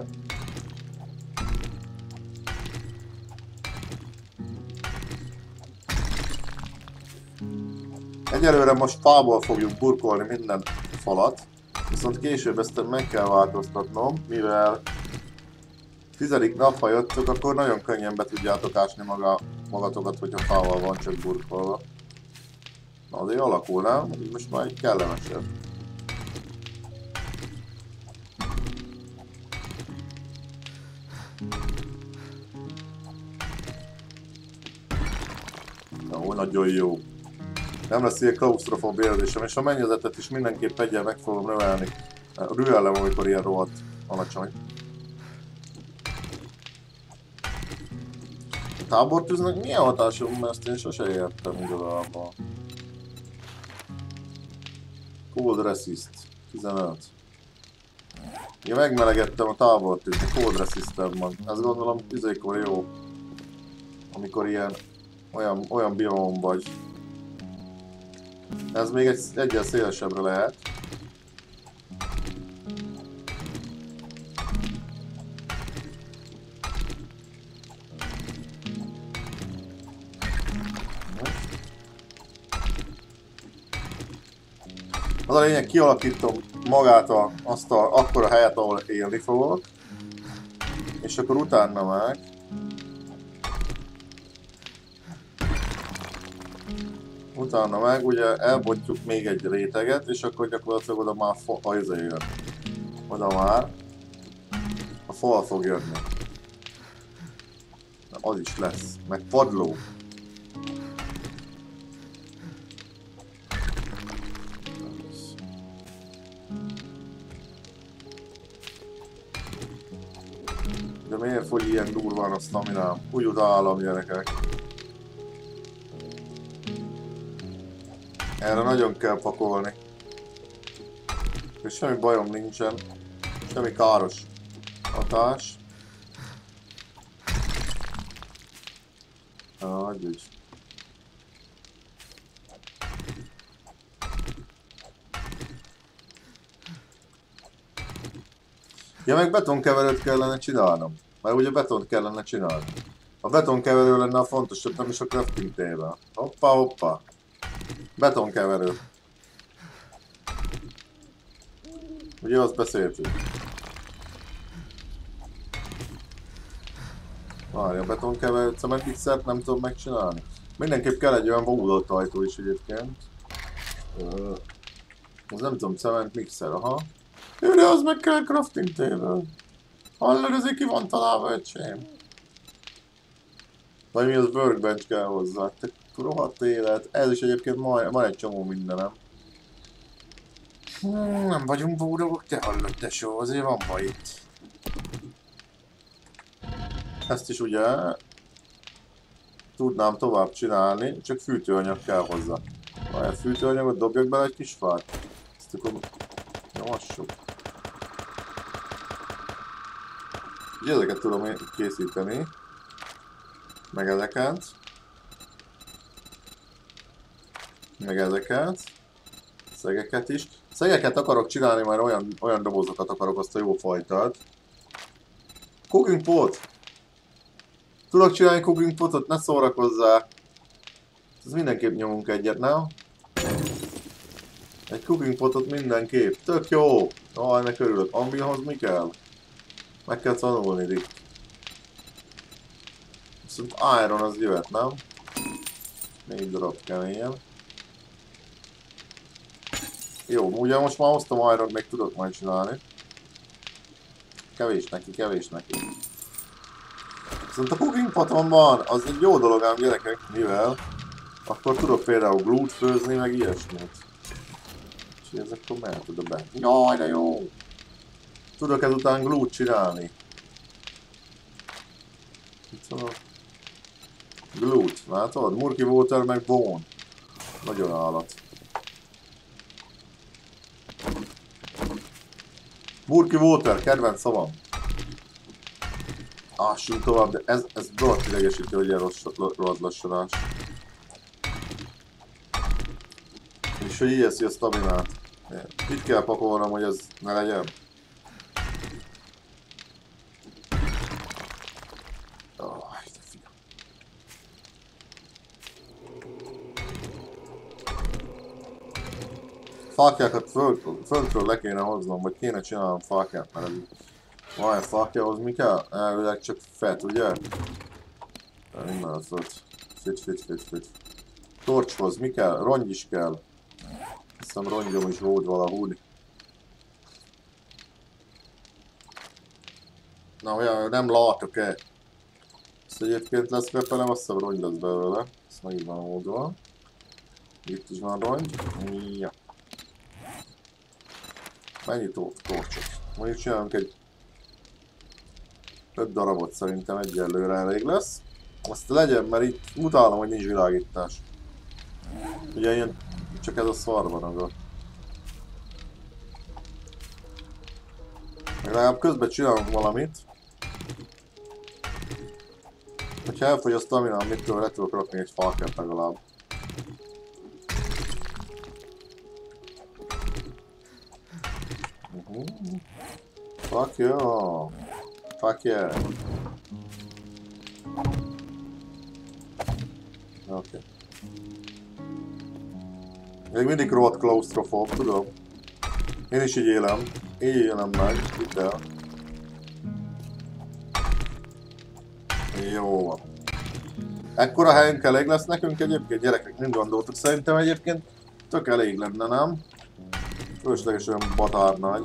Egyelőre most fából fogjuk burkolni minden falat, viszont később ezt meg kell változtatnom, mivel tizedik nap, ha jöttök, akkor nagyon könnyen be tudjátok ásni maga, magatokat, hogyha fával van csak burkolva. Na azért alakul, nem? Így most már így kellemesebb. Jó, nagyon jó. Nem lesz ilyen klausztrofób érzésem, és a mennyezetet is mindenképp egyel meg fogom növelni. Rühellem, amikor ilyen rohadt alacsony. Tábortűznek milyen hatása van, mert ezt én sose értem igazából. Cold Resist, tizenöt. Ja, megmelegettem a tábortűzt, Cold Resistem van. Ezt gondolom tüzékor jó. Amikor ilyen, olyan, olyan biomon vagy. Ez még egy, egyel szélesebbre lehet. Az a lényeg, kialakítom magát a, azt a akkora helyet, ahol élni fogok. És akkor utána meg... Utána meg ugye elbontjuk még egy réteget, és akkor gyakorlatilag oda már a izé jön. Oda már a fal fog jönni. Na, az is lesz. Meg padló. De miért fogy ilyen durván a staminám? Úgy utálom, gyerekek. Erre nagyon kell pakolni. És semmi bajom nincsen. Semmi káros hatás. Adj úgy. Ja, meg betonkeverőt kellene csinálnom. Mert ugye betont kellene csinálni. A betonkeverő lenne a fontosabb, nem is a crafting table. Hoppa, hoppa. Betonkeverő. Ugye azt beszéltük. Várja, betonkeverő, cementmixert nem tudom megcsinálni. Mindenképp kell egy olyan bódott ajtó is egyébként. Az nem tudom, cementmixer, aha. Jó, de az meg kell crafting table. Hallod, ezért ki van találva, öcsém. Vagy mi az workbench kell hozzá. Te rohadt élet. Ez is egyébként majd, van egy csomó mindenem. Hmm, nem vagyunk boldogok, te hallod, tesó, azért van baj itt. Ezt is ugye tudnám tovább csinálni, csak fűtőanyag kell hozzá. Várjál, fűtőanyagot dobjak bele egy kis fát. Ezt akkor nyomassuk. Ugye ezeket tudom én készíteni. Meg ezeket. Meg ezeket. Szegeket is. Szegeket akarok csinálni, mert olyan, olyan dobozokat akarok, azt a jó fajtát. Cooking pot! Tudok csinálni cooking potot, ne szórakozzál! Ez mindenképp nyomunk egyet, nem? Egy cooking potot mindenképp. Tök jó! Ah, ennek örülök. Ambihoz mi kell? Meg kell tanulni, Dick. Viszont iron az jöhet, nem? Négy darab keményen. Jó, ugye most már hoztam iron, még tudok majd csinálni. Kevés neki, kevés neki. Viszont a cooking poton van, az egy jó dolog ám, gyerekek, mivel akkor tudok például glút főzni, meg ilyesmit. És ez akkor mehet oda be. Jaj, de jó! Tudok ezután glút csinálni. Szóval... Glút, látod? Murky water meg bone. Nagyon állat. Murky water, kedvenc szavam. Ássunk tovább, de ez, ez rohadt idegesítő, hogy ilyen rossz, rossz lassanás. És hogy ijeszi a staminát. Itt kell pakolnom, hogy ez ne legyen. Oh, de figyelj. Fákjákat föl, föntről le kéne hoznom, vagy kéne csinálnom fákját, mert ez... Vaj, fákjához mi kell? Elvileg csak fett, ugye? Minden az ott. Fit, fit, fit, fit. Torcshoz mi kell? Rongy is kell. Azt hiszem rongyom is volt valahogy. Na olyan, nem látok-e? Ezt egyébként lesz befelem, azt hiszem rongy lesz belőle. Ezt meg így van a módon. Itt is van rongy. Ja. Mennyi torcsot? Mondjuk csinálunk egy öt darabot, szerintem egyelőre elég lesz. Azt legyen, mert itt utálom, hogy nincs világítás. Ugye ilyen, csak ez a szar van az a. Legalább közben csinálunk valamit. Hogyha elfogy a stamina, amitől le tudok rakni egy falkert legalább. Uh-huh. Fuck yeah! Fuck yeah! Oké. Okay. Még mindig rohadt klaustrofób, tudom. Én is így élem. Így élem meg. Itt el. Jó van. Ekkora helyünk elég lesz nekünk egyébként, gyerekek, nem gondoltuk. Szerintem egyébként tök elég lenne, nem? Fölösleges olyan batár nagy.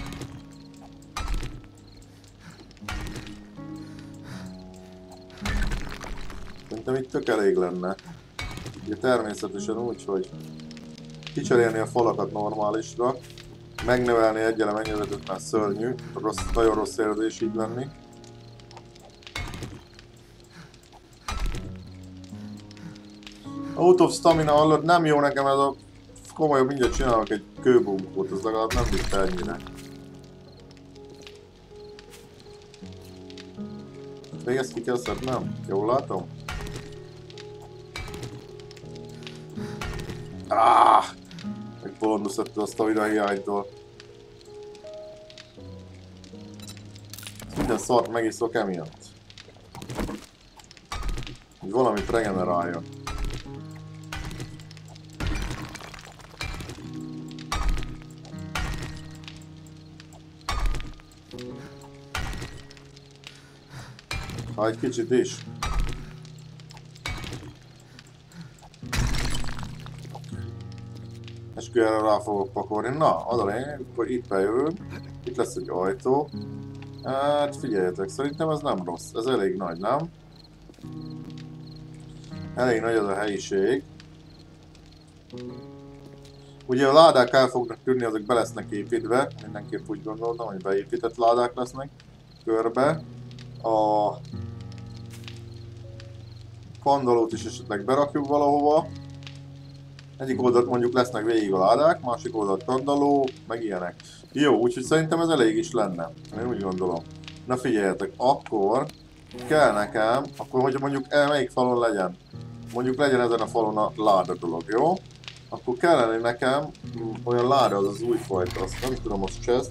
Szerintem itt tök elég lenne. Ugye természetesen úgy, hogy kicserélni a falakat normálisra, megnövelni egyel a mennyezetet, mert szörnyű, rossz, nagyon rossz érzés így lenni. Out of stamina alatt nem jó nekem ez a... Komolyan mindjárt csinálok egy kőbunkót, az legalább nem vitt ennyire. Még ezt ki kell szednem? Jól látom? Ah! Meg bolondoztatta a stamina hiánytól. Minden szart megiszok emiatt. Hogy valamit regeneráljon. Ha egy kicsit is. És erre rá fogok pakolni. Na, az a lényeg, akkor itt bejövünk. Itt lesz egy ajtó. Hát figyeljetek, szerintem ez nem rossz. Ez elég nagy, nem? Elég nagy az a helyiség. Ugye a ládák el fognak tűnni, azok be lesznek építve. Mindenképp úgy gondoltam, hogy beépített ládák lesznek körbe. A kandallót is esetleg berakjuk valahova. Egyik oldalt mondjuk lesznek végig a ládák, másik oldalt kandalló, meg ilyenek. Jó, úgyhogy szerintem ez elég is lenne. Én úgy gondolom. Na figyeljetek, akkor kell nekem, akkor hogyha mondjuk el melyik falon legyen. Mondjuk legyen ezen a falon a láda dolog, jó? Akkor kellene nekem olyan láda, az az újfajta, azt nem tudom, az chest.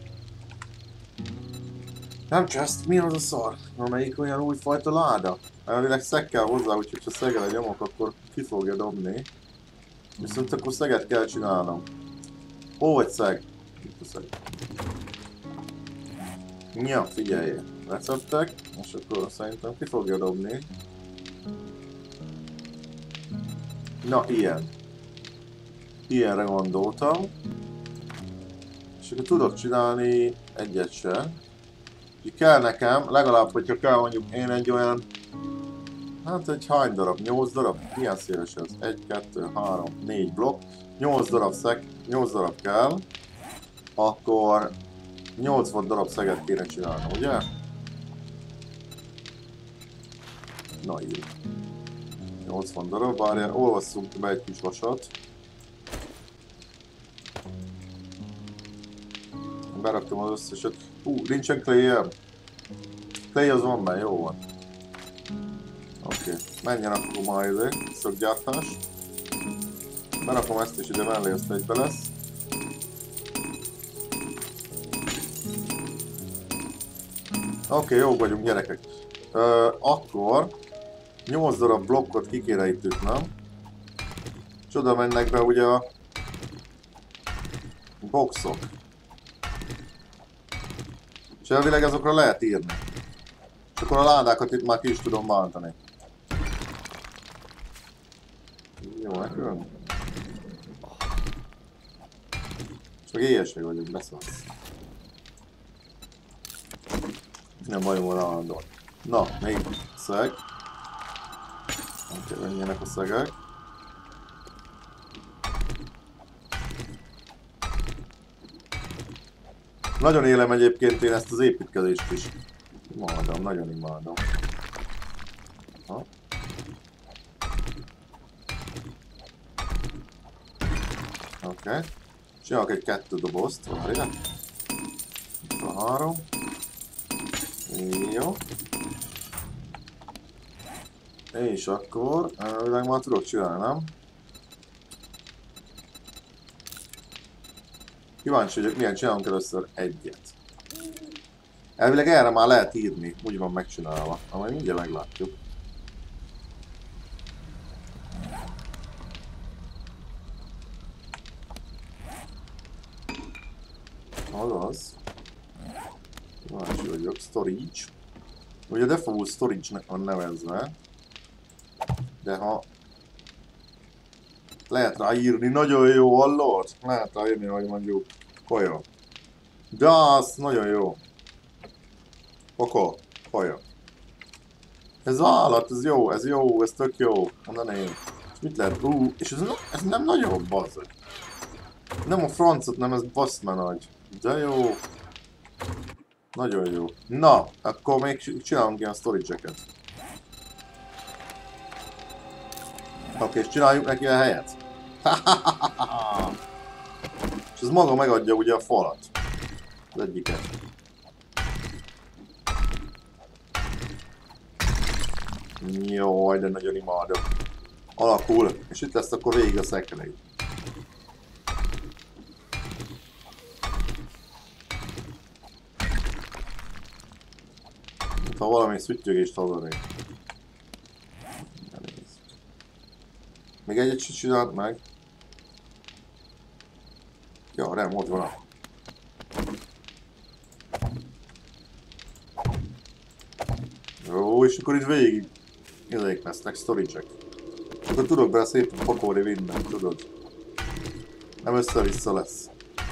Nem chest, mi az a szar? Amelyik olyan újfajta láda? Elvileg szeg kell hozzá, úgyhogy ha szeggel nyomok, akkor ki fogja dobni. Viszont akkor szeget kell csinálnom. Hol vagy szeg? Itt a szeg. Ja, figyelj, receptek, és akkor szerintem ki fogja dobni. Na, ilyen. Ilyenre gondoltam. És akkor tudok csinálni egyet sem. Úgyhogy kell nekem, legalább, hogyha kell mondjuk én egy olyan... Hát egy hány darab? nyolc darab? Milyen széles ez? egy, kettő, három, négy blokk. nyolc darab szeg, nyolc darab kell. Akkor nyolcvan darab szeget kéne csinálni, ugye? Na így. nyolcvan darab, várjál, olvasszunk be egy kis vasat. Beraktam az összeset. Hú, nincsen clay-em. Clay az van benne, jó van. Oké, okay. Menjen akkor ma ide, szöggyártás. Berakom ezt is ide mellé, ezt egybe lesz. Oké, okay, jó vagyunk gyerekek. Ö, akkor nyolc darab blokkot ki kéne itt ütnöm. És oda mennek be ugye a boxok. És elvileg azokra lehet írni. És akkor a ládákat itt már ki is tudom váltani. Jó, nekünk. És meg éjjelség vagyok, beszólsz. Nem bajom van állandóan. Na, még szeg. Oké, menjenek a szegek. Nagyon élem egyébként én ezt az építkezést is. Imádom, nagyon imádom. Oké. Okay. Csinálok egy kettő dobozt, várjál. A három. Jó. És akkor, elvileg már tudok csinálni, nem? Kíváncsi vagyok, milyen csinálunk először egyet. Elvileg erre már lehet írni, úgy van megcsinálva. Amely mindjárt meglátjuk. Azaz. Kíváncsi vagyok, storage. Ugye default storage-nek van nevezve. De ha lehet ráírni, nagyon jó, hallod? Lehet ráírni, hogy mondjuk kaja. De az nagyon jó. Kaka, kaja. Ez állat, ez jó, ez jó, ez tök jó. Mondané. És mit lehet? Ú, és ez, ez nem nagyon bazzag. Nem a francot, nem, ez baszma nagy. De jó. Nagyon jó. Na, akkor még csinálunk ilyen storage-eket. Oké, és csináljuk neki a helyet. És ez maga megadja ugye a falat. Az egyiket. Jaj, de nagyon imádom. Alakul, és itt lesz akkor végig a szekrény. Ha valami szüttyögést hazanék. Még egyet se csinált meg. Ja, nem, ott van. Jó, és akkor itt végig ezek lesznek, storage-ek. Akkor tudok bele szépen pakolni mindent, tudod? Nem össze-vissza lesz.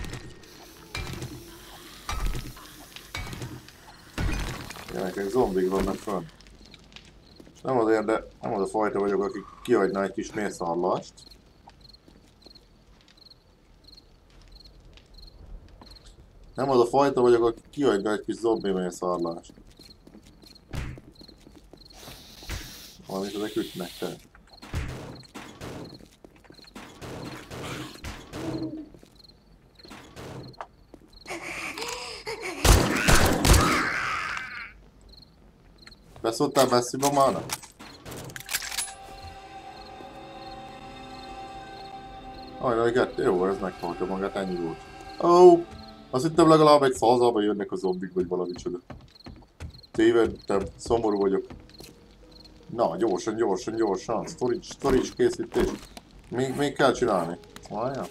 Ilyenekek zombik vannak fönn. És nem az érde, nem az a fajta vagyok, aki kihagyná egy kis mészárlást. Nem az a fajta vagyok, aki kihagyná egy kis zombi mészárlást. Valamit ezek ütnek te. Beszóltál messzibe mára? Ajaj, kettő, jó, ez megtartja magát, ennyi volt. Ó, oh, azt hittem legalább egy százalba jönnek a zombik, vagy valami csoda. Tévedtem, szomorú vagyok. Na, gyorsan, gyorsan, gyorsan. Storage, storage készítés. Még, még kell csinálni. Várjál.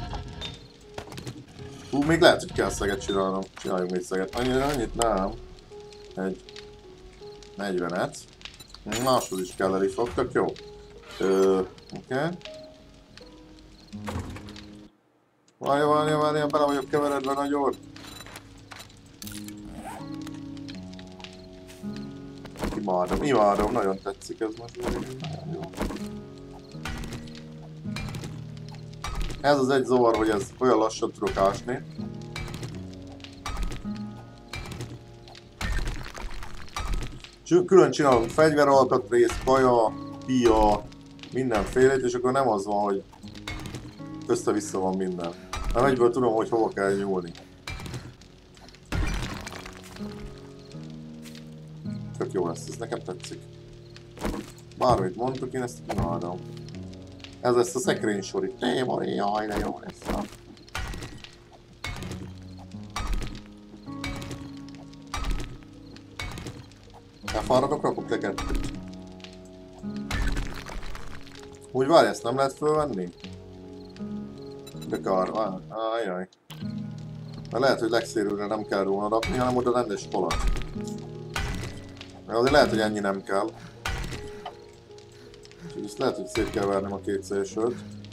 Hú, még lehet, hogy kell szeget csinálnom. Csináljunk még szeget. Annyira, annyit nem. Egy negyvenet. Máshoz is kell elifog, tök jó. Oké. Okay. Várja, várja, várja, bele vagyok keveredve nagyon. Imádom, imádom, nagyon tetszik ez most. Nagyon jó. Ez az egy zavar, hogy ez olyan lassan tudok ásni. Külön csinálunk fegyveralkatrészt, kaja, pia, mindenfélét, és akkor nem az van, hogy össze-vissza van minden. Nem egyből tudom, hogy hova kell nyúlni. Tök jó lesz, ez nekem tetszik. Bármit mondtuk, én ezt imádom. Ez lesz a szekrénysor itt. Jaj, jaj, de jó lesz. Elfáradok, rakok le kettőt. Úgy várj, ezt nem lehet fölvenni? De kár, ajjaj. Mert lehet, hogy legszérűre nem kell róla rakni, hanem oda rendes falat. Mert azért lehet, hogy ennyi nem kell. Úgyhogy ezt lehet, hogy szét kell vernem a két szélsőt.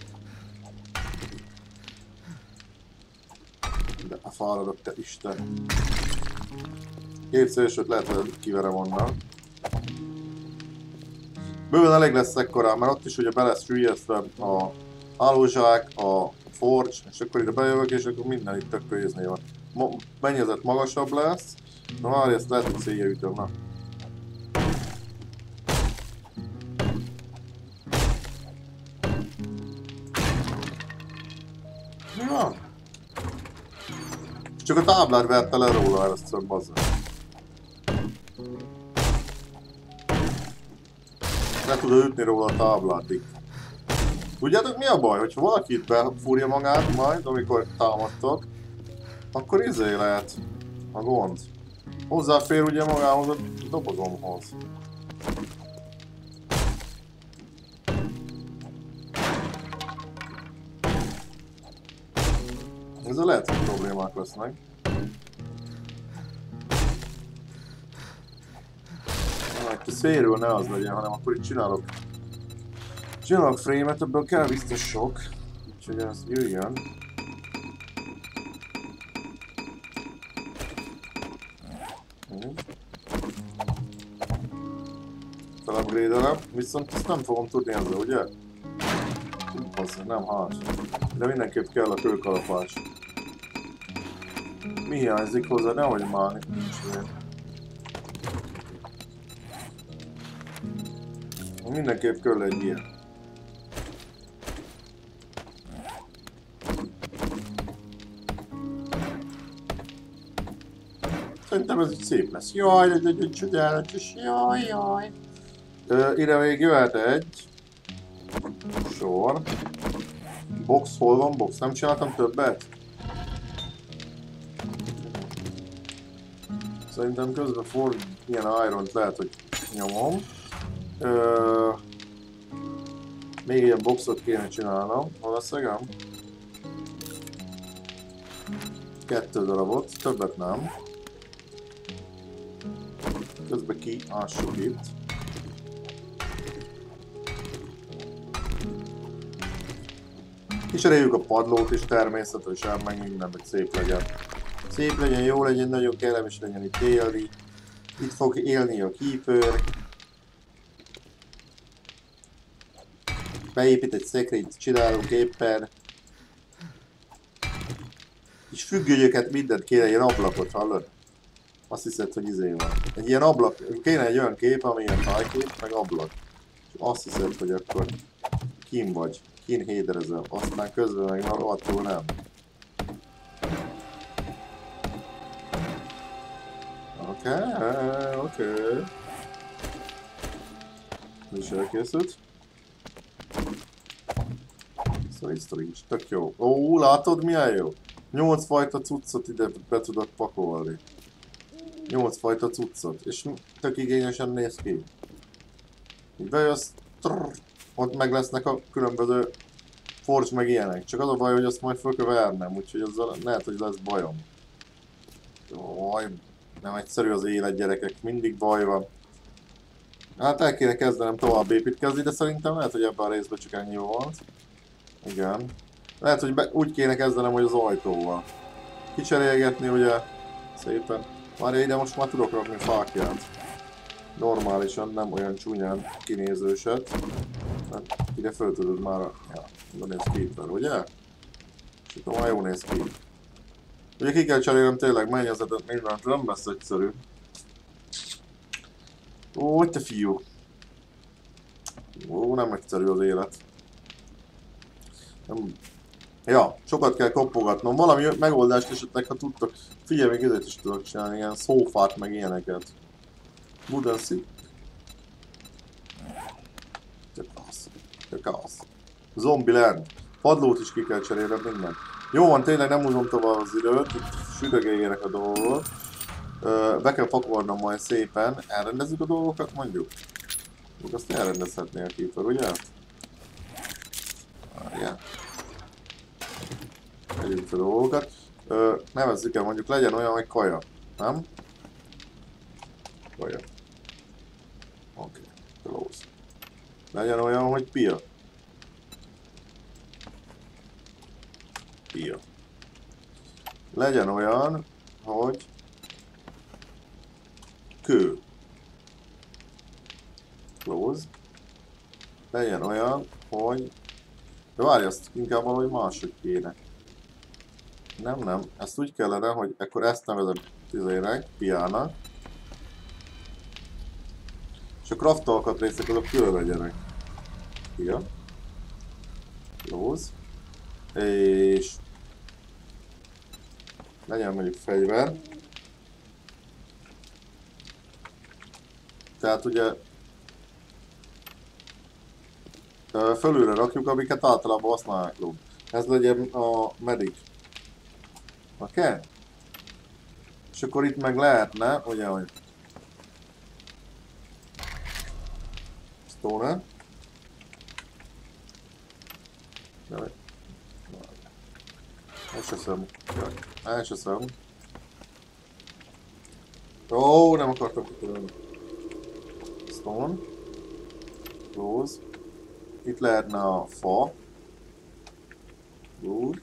De elfáradok, te Isten. Két szélsőt lehet, hogy kiverem onnan. Bőven elég lesz ekkorán, mert ott is ugye be lesz süllyesztve a hálózsák, a forge, és akkor ide bejövök, és akkor minden itt tök kölyözni van. Ma mennyezet magasabb lesz. Na várj, ezt lehet, hogy széjjel ütöm, na. Csak a táblát verte le róla először, bazzak. Le tudod ütni róla a táblát itt. Tudjátok mi a baj? Hogyha valaki itt befúrja magát majd, amikor támadtok, akkor izé lehet a gond. Hozzáfér ugye magához a dobozomhoz. Ezzel lehet, hogy problémák lesznek. Itt a szélről ne az legyen, hanem akkor itt csinálok Csinálok frame-et, ebből kell biztos sok. Úgyhogy ez jöjjön. Felupgrade-elem, viszont ezt nem fogom tudni ezzel, ugye? Az nem hát. De mindenképp kell a kőkalapás. Mi hiányzik hozzá? Nehogy már nincs ilyen. Mindenképp kell egy ilyen. Szerintem ez így szép lesz. Jaj, ez egy csodálatos. Jaj, jaj. Ö, ide még jöhet egy sor. Box, hol van box? Nem csináltam többet? Szerintem közben for ilyen iront lehet, hogy nyomom. Ö, még ilyen boxot kéne csinálnom. Hol a szegem? Kettő darabot, többet nem. Közben kiássuk itt. Kicseréljük a padlót is természetesen, meg minden, hogy szép legyen. Szép legyen, jó legyen, nagyon kellemes legyen itt élni. Itt fog élni a keeper. Beépít egy szekrényt, csinálunk éppen. És függönyöket, mindent kéne, ilyen ablakot, hallod? Azt hiszed, hogy izé van. Egy ilyen ablak, kéne egy olyan kép, ami ilyen tájkép, meg ablak. És azt hiszed, hogy akkor kín vagy, kín héderezel, aztán közben meg már attól nem. Oké, okay, oké. Okay. Ez is elkészült. Szóval strange, tök jó. Ó, látod milyen jó? nyolc fajta cuccot ide be tudok pakolni. nyolc fajta cuccot, és tök igényesen néz ki. Így bejössz, trrr, ott meg lesznek a különböző forge meg ilyenek. Csak az a baj, hogy azt majd föl kell vernem, úgyhogy azzal lehet, hogy lesz bajom. Jaj, nem egyszerű az élet, gyerekek, mindig baj van. Hát el kéne kezdenem tovább építkezni, de szerintem lehet, hogy ebben a részben csak ennyi volt. Igen. Lehet, hogy be, úgy kéne kezdenem, hogy az ajtóval. Kicserélgetni ugye, szépen. Várja, ide most már tudok rakni fákját. Normálisan, nem olyan csúnyán kinézőset. Hát ide föl tudod már a... Ja, oda néz ki itt, ugye? És akkor már jó néz ki. Ugye ki kell cserélnem tényleg mennyezetet mindent, nem lesz egyszerű. Ó, te fiú. Ó, nem egyszerű az élet. Nem... Ja, sokat kell koppogatnom. Valami megoldást esetleg, ha tudtok. Figyelj, még ezért is tudok csinálni, ilyen szófát, meg ilyeneket. Wooden stick. Tök az. Tök az. Zombieland. Padlót is ki kell cserélnem, minden. Jó van, tényleg nem húzom tovább az időt. Itt sütögéljenek a dolgok. Be kell pakolnom majd szépen. Elrendezzük a dolgokat, mondjuk? Még azt elrendezhetné a keeper, ugye? Várjál. Vegyünk a dolgokat. Ö, nevezzük el, mondjuk legyen olyan, hogy kaja, nem? Kaja. Oké, okay. Close. Legyen olyan, hogy pia. Pia. Legyen olyan, hogy kő. Close. Legyen olyan, hogy... De várj, azt inkább valahogy máshogy kéne. Nem, nem. Ezt úgy kellene, hogy akkor ezt nevezem tizének, piának. És a craft alkatrészek azok külön legyenek. Pia. Close. És... Legyen mondjuk fegyver. Tehát ugye fölülre rakjuk, amiket általában használják. Ez legyen a medic. Oké? Okay? És akkor itt meg lehetne, ugye, hogy Stoner. Elsőszem. Elsőszem. Ó, nem akartam kitörölni. Stone. Close. Itt lehetne a fa. Good.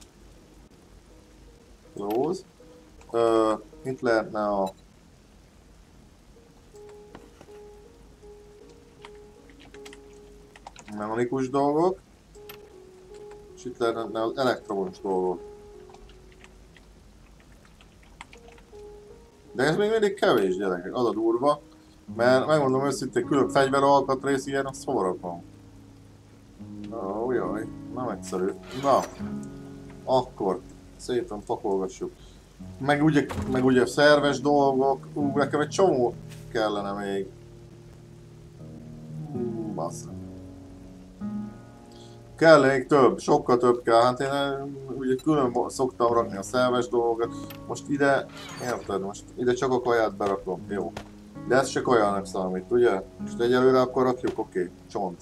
Close. Uh, itt lehetne a mechanikus dolgok. És itt lehetne az elektromos dolgok. De ez még mindig kevés, gyerekek, az a durva. Mert megmondom őszintén, külön fegyveralkatrész ilyen, az szórak van. Ó, jaj, nem egyszerű. Na, akkor szépen pakolgassuk. Meg ugye, meg ugye szerves dolgok. Ú, nekem egy csomó kellene még. Hú, bassza. Kell még több, sokkal több kell. Hát én ugye külön szoktam rakni a szerves dolgokat. Most ide, érted, most ide csak a kaját berakom, jó. De ez se kajának számít, ugye? Most egyelőre akkor rakjuk, oké, okay. Csont.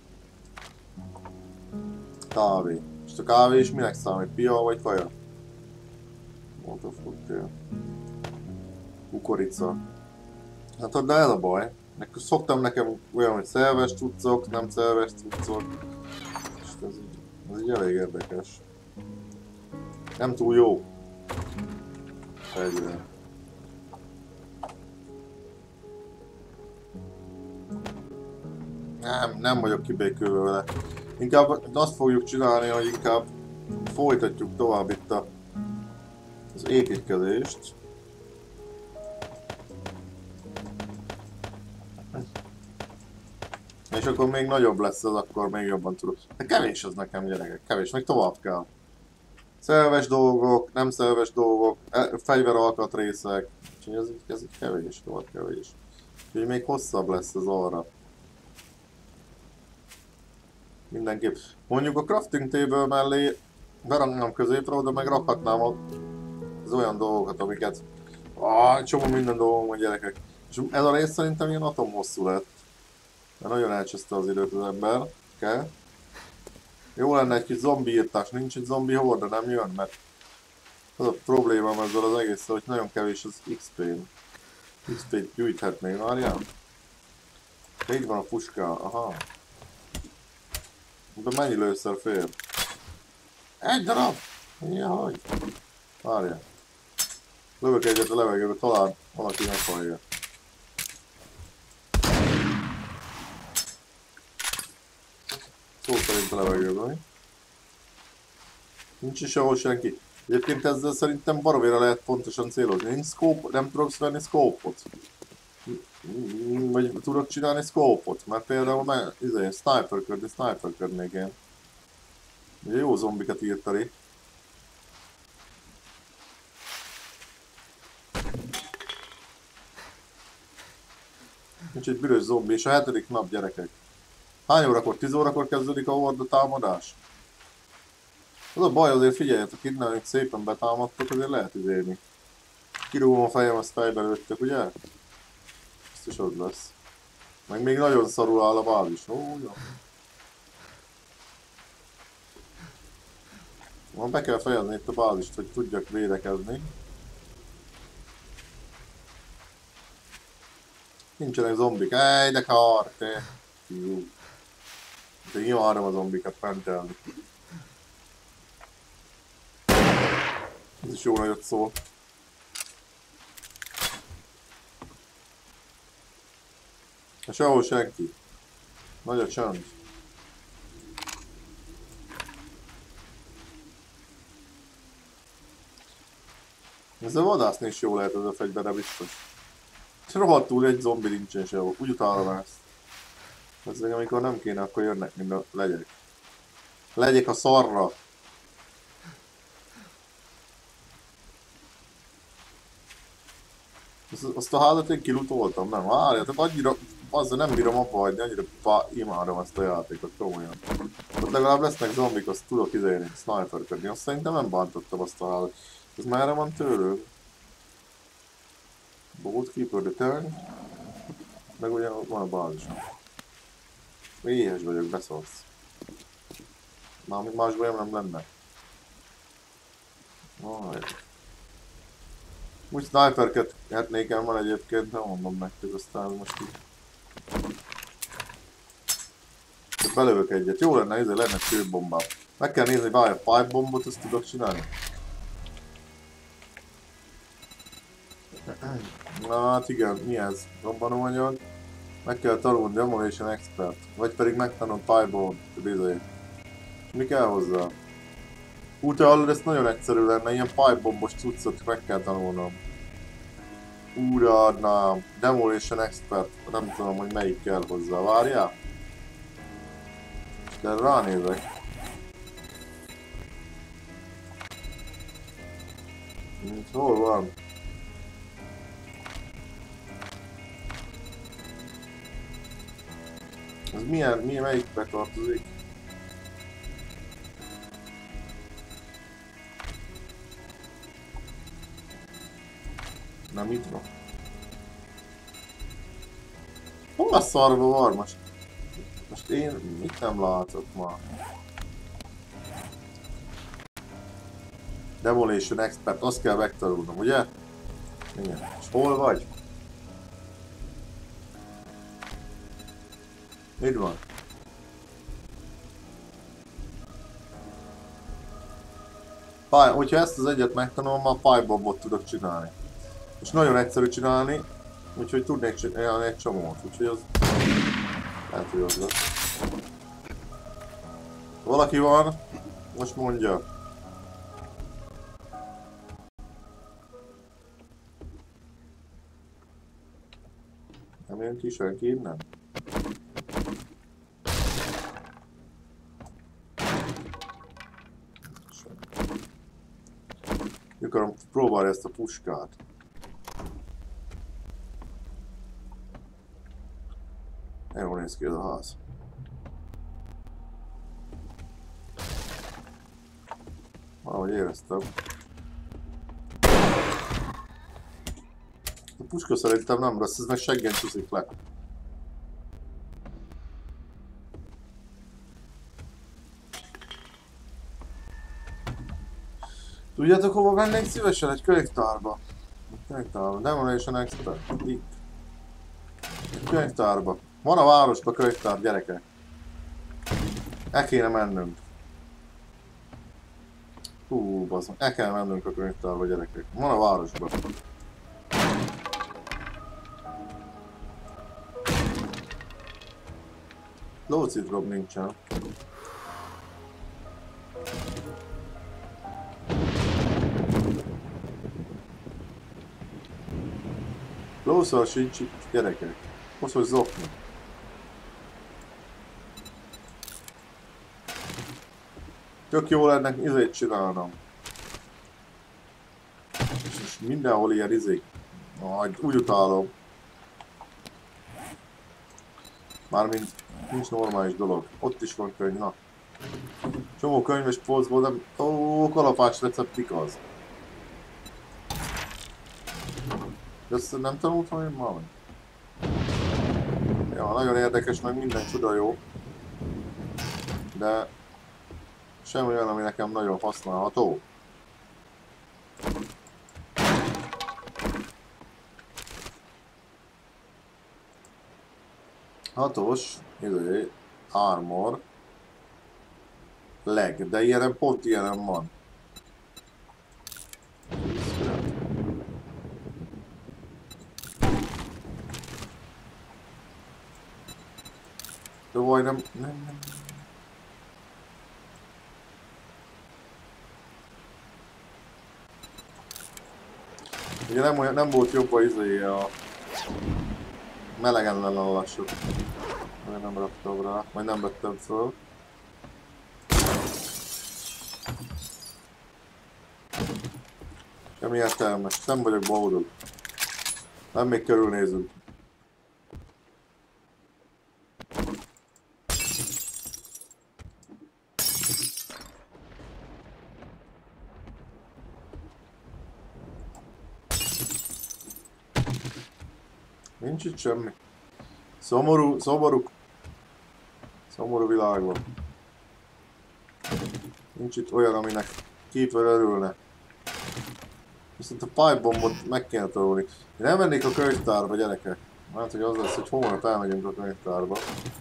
Kávé. És a kávé is minek számít? Pia vagy kaja? Motorfuttél. Kukorica. Hát de ez a baj. Szoktam nekem olyan, hogy szerves cuccok, nem szerves cuccok. És ez így, ez így elég érdekes. Nem túl jó. Egyre. Nem, nem vagyok kibékülve vele. Inkább azt fogjuk csinálni, hogy inkább folytatjuk tovább itt a, az építkezést. És akkor még nagyobb lesz az, akkor még jobban tudok. De kevés az nekem, gyerekek, kevés, meg tovább kell. Szerves dolgok, nem szerves dolgok, fegyveralkatrészek. Úgyhogy ez, ez így kevés, tovább kevés. Úgyhogy még hosszabb lesz az arra. Mindenképp. Mondjuk a crafting table mellé beraknám középre, oda meg rakhatnám az olyan dolgokat, amiket... Ah, csomó minden dolgom van, gyerekek. És ez a rész szerintem ilyen atom hosszú lett. Mert nagyon elcseszte az időt az ember. Okay. Jó lenne egy kis zombi írtás, nincs egy zombi horda, nem jön, mert az a problémám ezzel az egésszel, hogy nagyon kevés az iksz pé-n. iksz pé-t gyűjthetnék, várjál? Így van a puska, aha. De mennyi lőszer fér? Egy darab! Jaj! Várjál. Lövök egyet a levegőbe, talán valaki meghallja. Szó szerint a levegőben, mi? Nincs is sehol senki. Egyébként ezzel szerintem baromira lehet pontosan célozni. Nincs scope, nem tudok venni scope-ot. Vagy tudok csinálni scope-ot, mert például már izé, sniperködni, sniperködnék én. Ugye jó zombikat írtali. Nincs egy bűrös zombi, és a hetedik nap, gyerekek. Hány órakor? tíz órakor kezdődik a horda támadás? Az a baj, azért figyeljetek, innen, hogy szépen betámadtok, azért lehet izélni. Kirúgom a fejem, azt fejbe lőttek, ugye? Ezt is ott lesz. Meg még nagyon szarul áll a bázis. Ó, jó. Van, be kell fejezni itt a bázist, hogy tudjak védekezni. Nincsenek zombik. Ej, de kar, te! Jó. De imádom a zombikat pentelni. Ez is jó nagyot szól. És sehol senki. Nagy a csönd. Ezzel vadászni is jó lehet ez a fegyverre biztos. Rohadtul egy zombi nincsen sehol. Úgy utálom ezt. Ez még amikor nem kéne, akkor jönnek mind a legyek. Legyek a szarra. Azt, azt a házat én kilutoltam, nem? Várjátok, annyira, azzal nem bírom abba hagyni, annyira pá, imádom ezt a játékot, komolyan. Ott legalább lesznek zombik, azt tudok izélni, sniperkedni, azt szerintem nem bántottam azt a házat. Ez merre van tőlük? Boat Keeper the Turn. Meg ugye van a bázisom. Éhes vagyok, beszólsz. Már még más bajom nem lenne. Vaj. Úgy sniperket hetnék el van egyébként, nem mondom nektek, aztán most így. Belövök egyet, jó lenne, ezért lenne kőbombám. Meg kell nézni, várj, a pipe bombot, azt tudok csinálni. Na hát igen, mi ez? Robbanóanyag. Meg kell tanulni Demolition Expert. Vagy pedig megtanulni pipe bomb, bizony. Mi kell hozzá? Úgy, te hallod, ez nagyon egyszerű lenne, ilyen pipe bombos cuccot meg kell tanulnom. Úradnám, Demolition Expert, nem tudom, hogy melyik kell hozzá, várjál? De ránézek. Itt hol van? Ez milyen, milyen melyikbe tartozik? Nem itt van. Hol a szarva van most? Most én mit nem látok ma? Demolition Expert, azt kell megtanulnom, ugye? Igen. És hol vagy? Itt van. Pálya, hogyha ezt az egyet megtanulom, már pipe bombot tudok csinálni. És nagyon egyszerű csinálni, úgyhogy tudnék csinálni egy csomót, úgyhogy az... lehet, hogy az lesz. Valaki van? Most mondja. Nem jön ki senki innen? Akarom próbálni ezt a puskát. Jól néz ki ez a ház. Valahogy éreztem. A puska szerintem nem rossz, ez meg seggen csúszik le. Tudjátok, hova vennénk szívesen? Egy könyvtárba. Egy könyvtárba. Demolition Expert. Itt. Egy könyvtárba. Van a városba könyvtár, gyerekek. El kéne mennünk. Hú, bazdmeg. El kell mennünk a könyvtárba, gyerekek. Van a városba. Lócit drop nincsen. Lószal sincs itt, gyerekek. Most, hogy zokni. Tök jó lenne izét csinálnom. És mindenhol ilyen izék. Majd úgy utálom. Mármint nincs normális dolog. Ott is van könyv, na. Csomó könyves polcból, nem... Ó, kalapács receptik az. De ezt nem tanultam én már? Ja, nagyon érdekes, meg minden csuda jó. De... semmi olyan, ami nekem nagyon használható. Hatos, idő, armor, leg, de ilyen pont ilyen van. De vagy nem, nem, nem. Ugye nem, olyan, nem volt jobb a izé a melegen lenne a lassú. Majd nem raktam rá, majd nem vettem föl. Semmi értelmes, nem vagyok boldog. Nem, még körülnézünk. Nincs itt semmi. Szomorú, szomorú. Szomorú világban. Nincs itt olyan, aminek Keeper örülne. Viszont a pipe bombot meg kéne tanulni. Én elmennék a könyvtárba, gyerekek. Hát, hogy az lesz, hogy holnap elmegyünk a könyvtárba.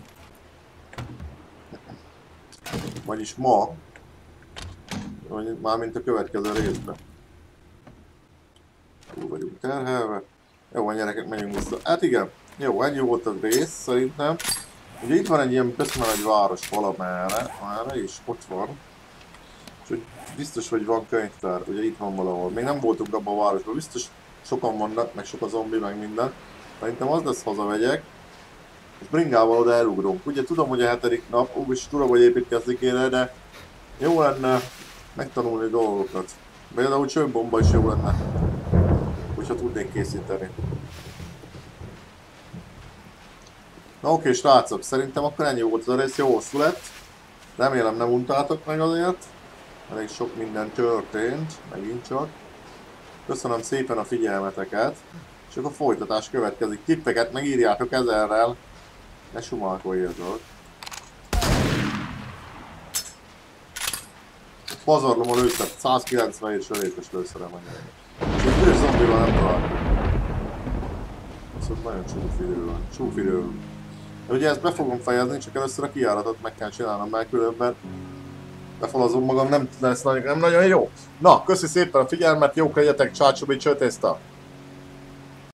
Vagyis ma. Mármint a következő részben. Túl vagyunk terhelve. Jó van, gyerekek, menjünk vissza. Hát igen, jó, ennyi volt a rész szerintem. Ugye itt van egy ilyen beszél egy város valamerre, már és ott van. Úgyhogy biztos, hogy van könyvtár, ugye itt van valahol. Még nem voltunk abban a városban, biztos sokan vannak, meg sok a zombi, meg minden. Szerintem az lesz, hazamegyek. És bringával oda elugrunk. Ugye tudom, hogy a hetedik nap, úgyis tudom, hogy építkezni kéne, de jó lenne megtanulni dolgokat. Például csőbomba is jó lenne, hogyha tudnék készíteni. Na oké, srácok, szerintem akkor ennyi volt az a rész, jó hosszú lett. Remélem nem untátok meg azért. Elég sok minden történt, megint csak. Köszönöm szépen a figyelmeteket. És akkor a folytatás következik. Tippeket megírjátok ezerrel. Ne sumalkoljatok. Pazarlom a lőszert, százkilencvenhét sörétes lőszerem anyag. És egy üres zombival nem találkozom. Viszont nagyon csúf idő van, csúf idő van. De ugye ezt be fogom fejezni, csak először a kijáratot meg kell csinálnom, mert különben befalazom magam, nem lesz nagyon, nem nagyon jó. Na, köszi szépen a figyelmet, jók legyetek, csácsobi, csőtészta!